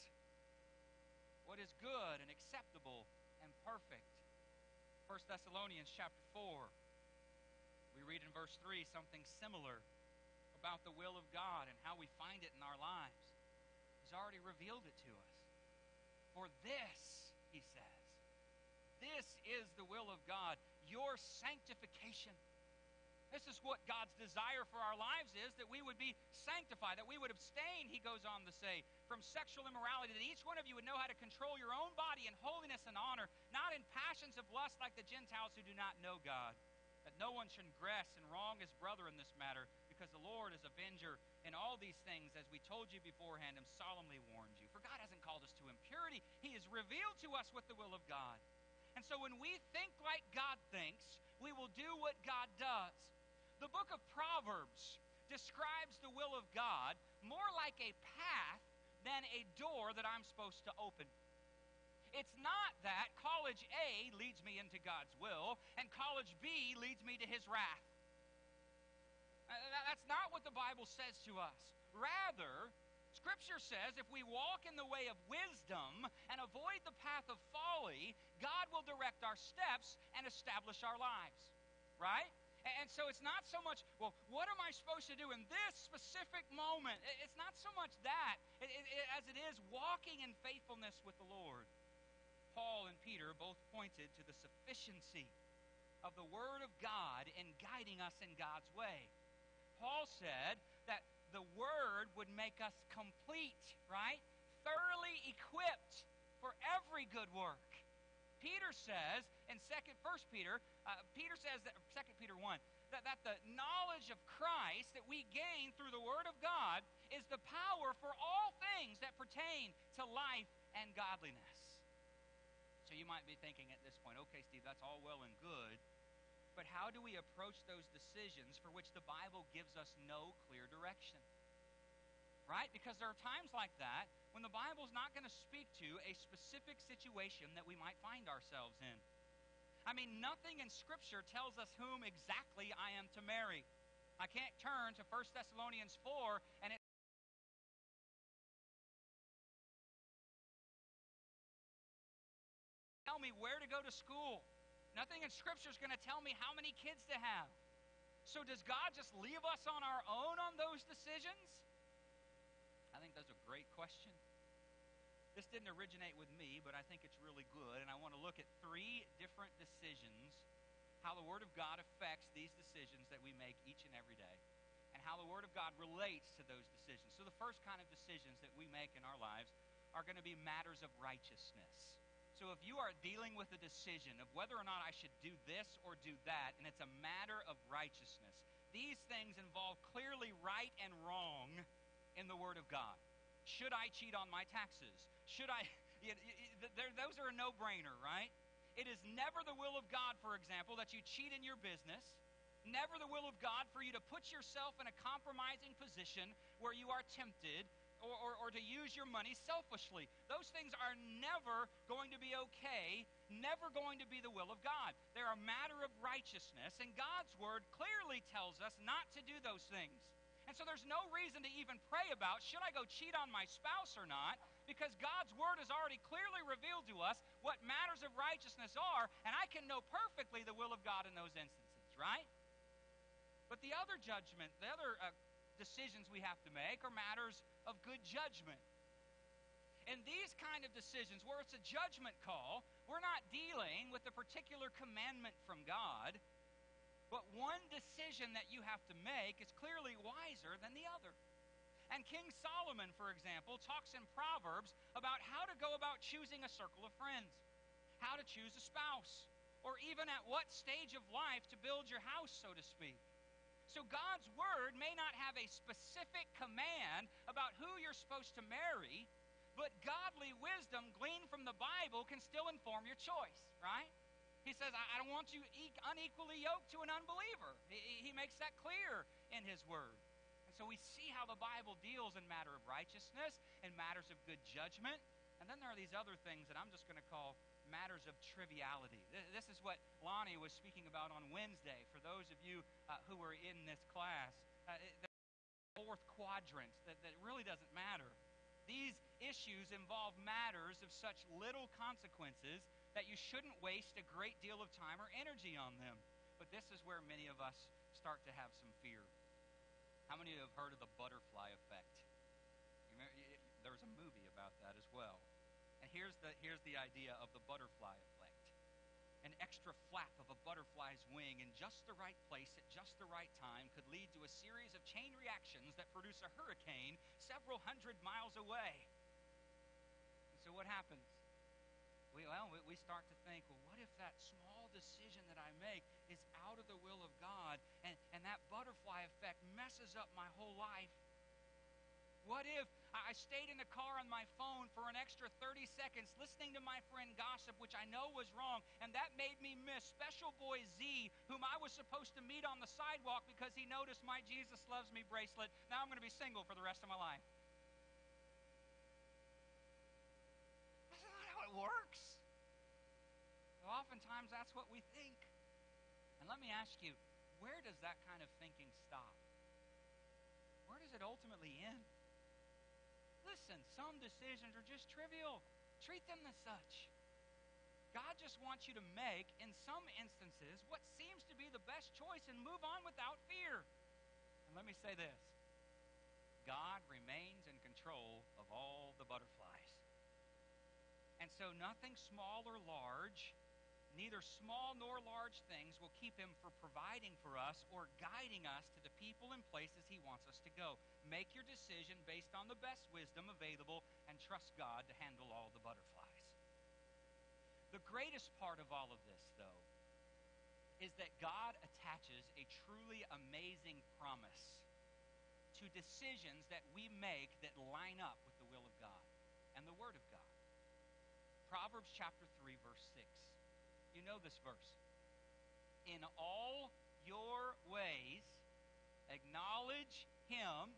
what is good and acceptable and perfect. 1 Thessalonians chapter 4, we read in verse 3 something similar about the will of God and how we find it in our lives. He's already revealed it to us. For this, he says, this is the will of God, your sanctification. This is what God's desire for our lives is, that we would be sanctified, that we would abstain, he goes on to say, from sexual immorality, that each one of you would know how to control your own body in holiness and honor, not in passions of lust like the Gentiles who do not know God, that no one should transgress and wrong his brother in this matter, because the Lord is avenger in all these things, as we told you beforehand and solemnly warned you. For God hasn't called us to impurity. He has revealed to us what the will of God. And so when we think like God thinks, we will do what God does. The book of Proverbs describes the will of God more like a path than a door that I'm supposed to open. It's not that college A leads me into God's will and college B leads me to his wrath. That's not what the Bible says to us. Rather, Scripture says if we walk in the way of wisdom and avoid the path of folly, God will direct our steps and establish our lives. Right? And so it's not so much, well, what am I supposed to do in this specific moment? It's not so much that as it is walking in faithfulness with the Lord. Paul and Peter both pointed to the sufficiency of the Word of God in guiding us in God's way. Paul said that the Word would make us complete, right? Thoroughly equipped for every good work. Peter says in 1 Peter, Peter says that 2 Peter 1, that the knowledge of Christ that we gain through the Word of God is the power for all things that pertain to life and godliness. So you might be thinking at this point, okay, Steve, that's all well and good, but how do we approach those decisions for which the Bible gives us no clear direction? Right? Because there are times like that when the Bible's not going to speak to a specific situation that we might find ourselves in. I mean, nothing in Scripture tells us whom exactly I am to marry. I can't turn to 1 Thessalonians 4 and it tell me where to go to school. Nothing in Scripture is going to tell me how many kids to have. So does God just leave us on our own on those decisions? I think that's a great question. This didn't originate with me, but I think it's really good, and I want to look at 3 different decisions, how the Word of God affects these decisions that we make each and every day, and how the Word of God relates to those decisions. So the first kind of decisions that we make in our lives are going to be matters of righteousness. So if you are dealing with a decision of whether or not I should do this or do that, and it's a matter of righteousness, these things involve clearly right and wrong in the Word of God. Should I cheat on my taxes? Should I? Those are a no-brainer, right? It is never the will of God, for example, that you cheat in your business. Never the will of God for you to put yourself in a compromising position where you are tempted or to use your money selfishly. Those things are never going to be okay, never going to be the will of God. They're a matter of righteousness, and God's Word clearly tells us not to do those things. And so there's no reason to even pray about, should I go cheat on my spouse or not? Because God's Word has already clearly revealed to us what matters of righteousness are, and I can know perfectly the will of God in those instances, right? But the other judgment, the other decisions we have to make are matters of good judgment. In these kind of decisions where it's a judgment call, we're not dealing with a particular commandment from God, but one decision that you have to make is clearly wiser than the other. And King Solomon, for example, talks in Proverbs about how to go about choosing a circle of friends, how to choose a spouse, or even at what stage of life to build your house, so to speak. So God's word may not have a specific command about who you're supposed to marry, but godly wisdom gleaned from the Bible can still inform your choice, right? He says, I don't want you unequally yoked to an unbeliever. He makes that clear in his word. And so we see how the Bible deals in matter of righteousness and matters of good judgment. And then there are these other things that I'm just going to call matters of triviality. This is what Lonnie was speaking about on Wednesday. For those of you who were in this class, the fourth quadrant that really doesn't matter. These issues involve matters of such little consequences that you shouldn't waste a great deal of time or energy on them. But this is where many of us start to have some fear. How many of you have heard of the butterfly effect? There was a movie about that as well. And here's the idea of the butterfly effect. An extra flap of a butterfly's wing in just the right place at just the right time could lead to a series of chain reactions that produce a hurricane several hundred miles away. And so what happens? We start to think, well, what if that small decision that I make is out of the will of God, and that butterfly effect messes up my whole life? What if I stayed in the car on my phone for an extra 30 seconds listening to my friend gossip, which I know was wrong, and that made me miss Special Boy Z, whom I was supposed to meet on the sidewalk because he noticed my Jesus Loves Me bracelet. Now I'm going to be single for the rest of my life. That's not how it works. So oftentimes that's what we think. And let me ask you, where does that kind of thinking stop? Where does it ultimately end? Listen, some decisions are just trivial. Treat them as such. God just wants you to make, in some instances, what seems to be the best choice and move on without fear. And let me say this. God remains in control of all the butterflies. And so nothing small or large, neither small nor large things will keep him from providing for us or guiding us to the people and places he wants us to go. Make your decision based on the best wisdom available and trust God to handle all the butterflies. The greatest part of all of this, though, is that God attaches a truly amazing promise to decisions that we make that line up with the will of God and the Word of God. Proverbs chapter 3, verse 6. You know this verse. In all your ways, acknowledge him.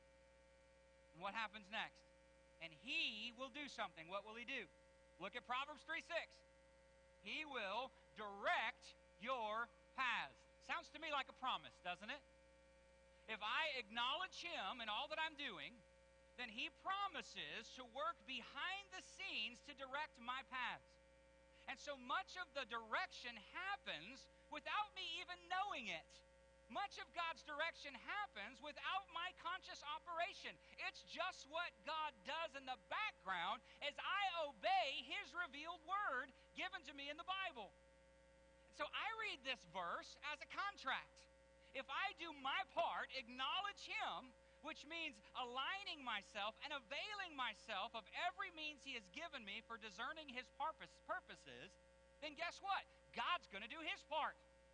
And what happens next? And he will do something. What will he do? Look at Proverbs 3:6. He will direct your paths. Sounds to me like a promise, doesn't it? If I acknowledge him in all that I'm doing, then he promises to work behind the scenes to direct my paths. And so much of the direction happens without me even knowing it. Much of God's direction happens without my conscious operation. It's just what God does in the background as I obey his revealed word given to me in the Bible. So I read this verse as a contract. If I do my part, acknowledge him, which means aligning myself and availing myself of every means he has given me for discerning his purposes, then guess what? God's going to do his part.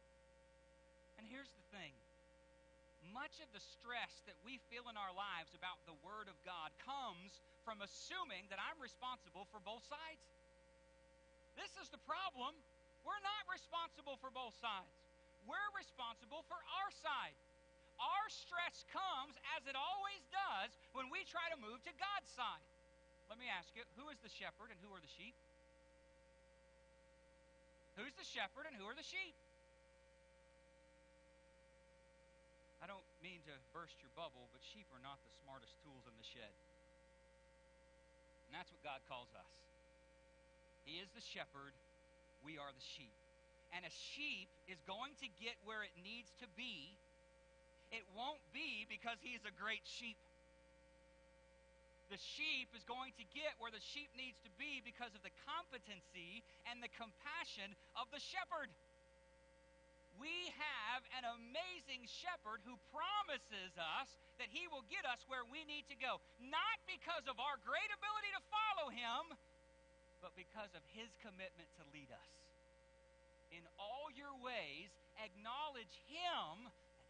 And here's the thing. Much of the stress that we feel in our lives about the Word of God comes from assuming that I'm responsible for both sides. This is the problem. We're not responsible for both sides. We're responsible for our side. Our stress comes, as it always does, when we try to move to God's side. Let me ask you, who is the shepherd and who are the sheep? Who's the shepherd and who are the sheep? I don't mean to burst your bubble, but sheep are not the smartest tools in the shed. And that's what God calls us. He is the shepherd. We are the sheep. And a sheep is going to get where it needs to be. It won't be because he's a great sheep. The sheep is going to get where the sheep needs to be because of the competency and the compassion of the shepherd. We have an amazing shepherd who promises us that he will get us where we need to go. Not because of our great ability to follow him, but because of his commitment to lead us. In all your ways, acknowledge him, and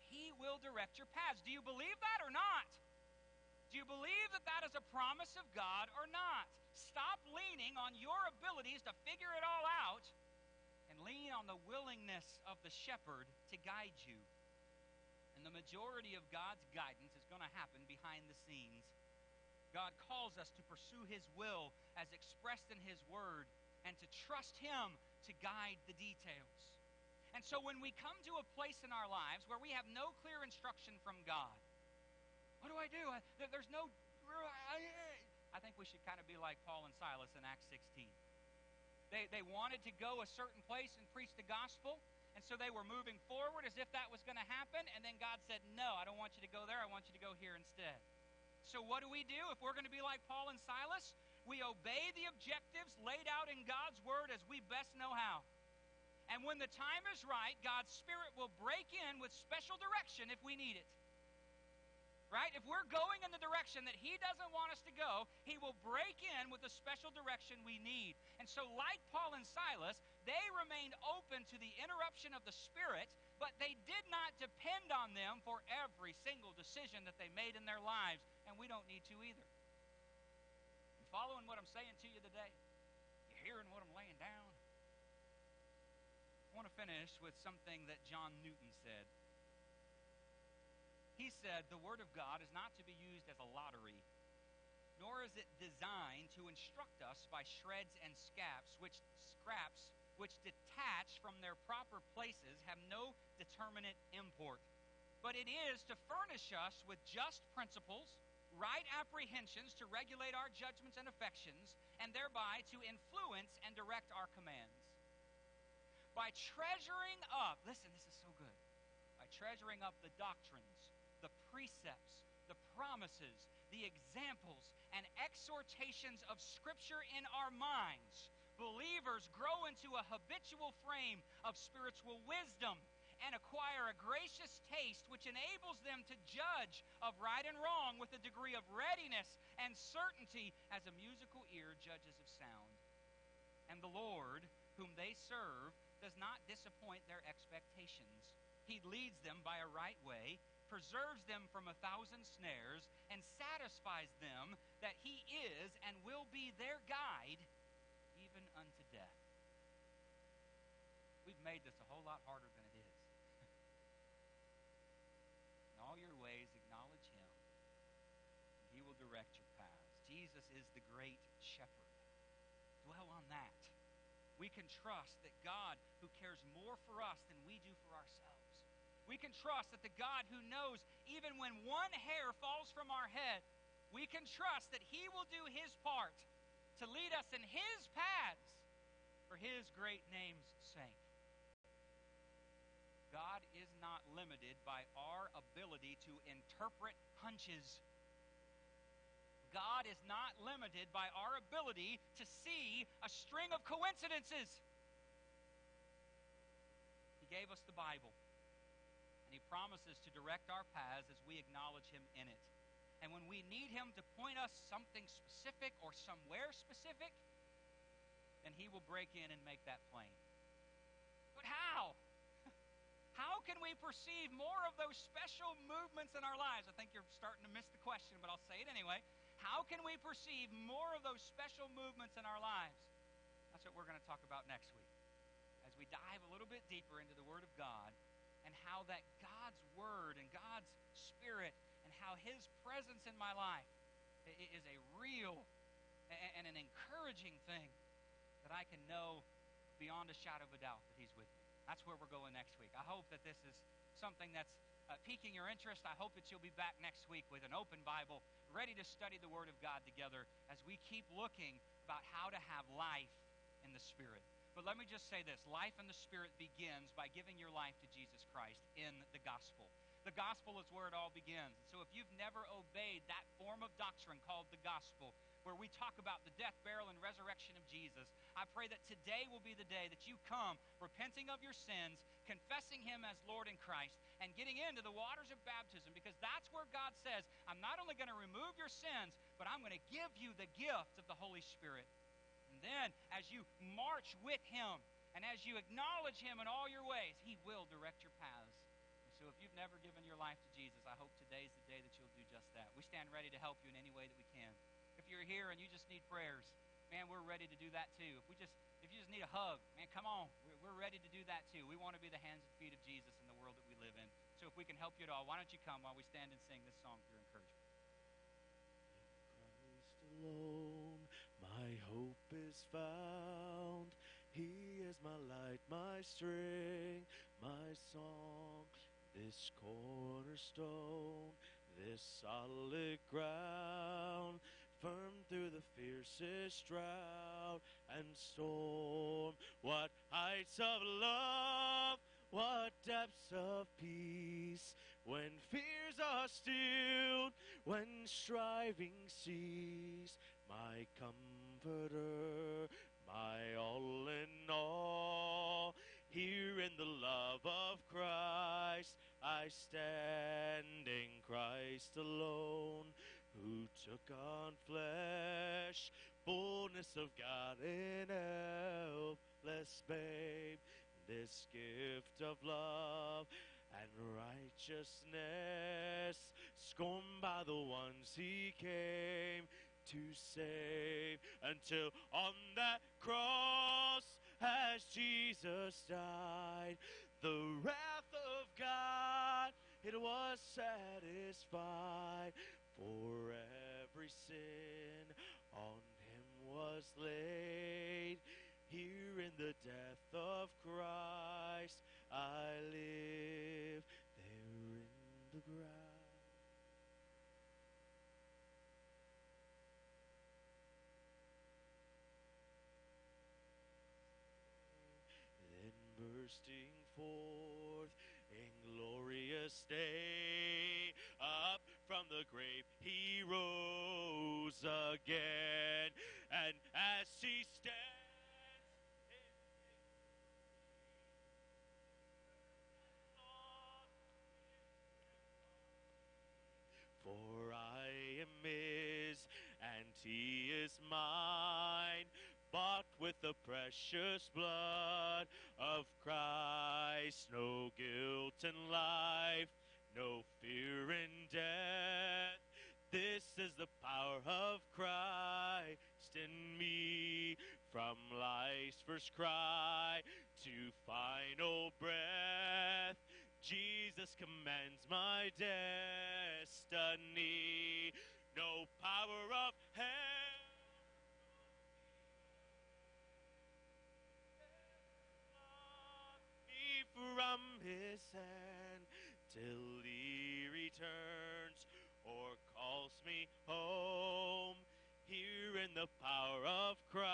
He will direct your paths. Do you believe that or not? Do you believe that that is a promise of God or not? Stop leaning on your abilities to figure it all out and lean on the willingness of the shepherd to guide you. And the majority of God's guidance is going to happen behind the scenes. God calls us to pursue His will as expressed in His Word and to trust Him to guide the details. And so when we come to a place in our lives where we have no clear instruction from God, what do I do? There's no... I think we should kind of be like Paul and Silas in Acts 16. They wanted to go a certain place and preach the gospel, and so they were moving forward as if that was going to happen, and then God said, no, I don't want you to go there, I want you to go here instead. So what do? If we're going to be like Paul and Silas? We obey the objectives laid out in God's Word as we best know how. And when the time is right, God's Spirit will break in with special direction if we need it. Right? If we're going in the direction that He doesn't want us to go, He will break in with the special direction we need. And so like Paul and Silas, they remained open to the interruption of the Spirit, but they did not depend on them for every single decision that they made in their lives. And we don't need to either. You following what I'm saying to you today? You hearing what I'm laying down? I want to finish with something that John Newton said. He said, the Word of God is not to be used as a lottery, nor is it designed to instruct us by shreds and scraps, which detached from their proper places have no determinate import. But it is to furnish us with just principles, right apprehensions to regulate our judgments and affections, and thereby to influence and direct our commands. By treasuring up, listen, this is so good, by treasuring up the doctrines, the precepts, the promises, the examples, and exhortations of Scripture in our minds, believers grow into a habitual frame of spiritual wisdom and acquire a gracious taste which enables them to judge of right and wrong with a degree of readiness and certainty as a musical ear judges of sound. And the Lord, whom they serve, does not disappoint their expectations. He leads them by a right way, preserves them from 1,000 snares, and satisfies them that He is and will be their guide, even unto death. We've made this a whole lot harder than it is. In all your ways, acknowledge Him, and He will direct your paths. Jesus is the great shepherd. Dwell on that. We can trust that God, who cares more for us than we do for ourselves, we can trust that the God who knows even when one hair falls from our head, we can trust that He will do His part to lead us in His paths for His great name's sake. God is not limited by our ability to interpret hunches. God is not limited by our ability to see a string of coincidences. He gave us the Bible. And He promises to direct our paths as we acknowledge Him in it. And when we need Him to point us something specific or somewhere specific, then He will break in and make that plain. But how? How can we perceive more of those special movements in our lives? I think you're starting to miss the question, but I'll say it anyway. How can we perceive more of those special movements in our lives? That's what we're going to talk about next week, as we dive a little bit deeper into the Word of God, and how that God's Word and God's Spirit and how His presence in my life is a real and an encouraging thing that I can know beyond a shadow of a doubt that He's with me. That's where we're going next week. I hope that this is something that's piquing your interest. I hope that you'll be back next week with an open Bible, ready to study the Word of God together as we keep looking about how to have life in the Spirit. But let me just say this. Life in the Spirit begins by giving your life to Jesus Christ in the gospel. The gospel is where it all begins. So if you've never obeyed that form of doctrine called the gospel, where we talk about the death, burial, and resurrection of Jesus, I pray that today will be the day that you come repenting of your sins, confessing Him as Lord and Christ, and getting into the waters of baptism, because that's where God says, I'm not only going to remove your sins, but I'm going to give you the gift of the Holy Spirit. And then, as you march with Him, and as you acknowledge Him in all your ways, He will direct your paths. And so if you've never never given your life to Jesus, I hope today's the day that you'll do just that. We stand ready to help you in any way that we can. If you're here and you just need prayers, man, we're ready to do that too. If you just need a hug, man, come on. We're ready to do that too. We want to be the hands and feet of Jesus in the world that we live in. So if we can help you at all, why don't you come while we stand and sing this song for your encouragement. Christ alone, my hope is found. He is my light, my strength, my song. This cornerstone, this solid ground, firm through the fiercest drought and storm. What heights of love, what depths of peace, when fears are stilled, when striving cease. My comforter, my all in all, here in the love of Christ I stand, in Christ alone, who took on flesh, fullness of God in helpless babe. This gift of love and righteousness, scorned by the ones he came to save, until on that cross as Jesus died, the wrath of God, it was satisfied. For every sin on him was laid. Here in the death of Christ I live, there in the ground. Then bursting forth in glorious day, up from the grave he rose again, and as he stands in for I am his, and he is mine, bought with the precious blood of Christ. No guilt in life, no fear in death. This is the power of Christ in me, from life's first cry to final breath. Jesus commands my destiny. No power of hell me from his hand till he returns or calls me home. Here in the power of Christ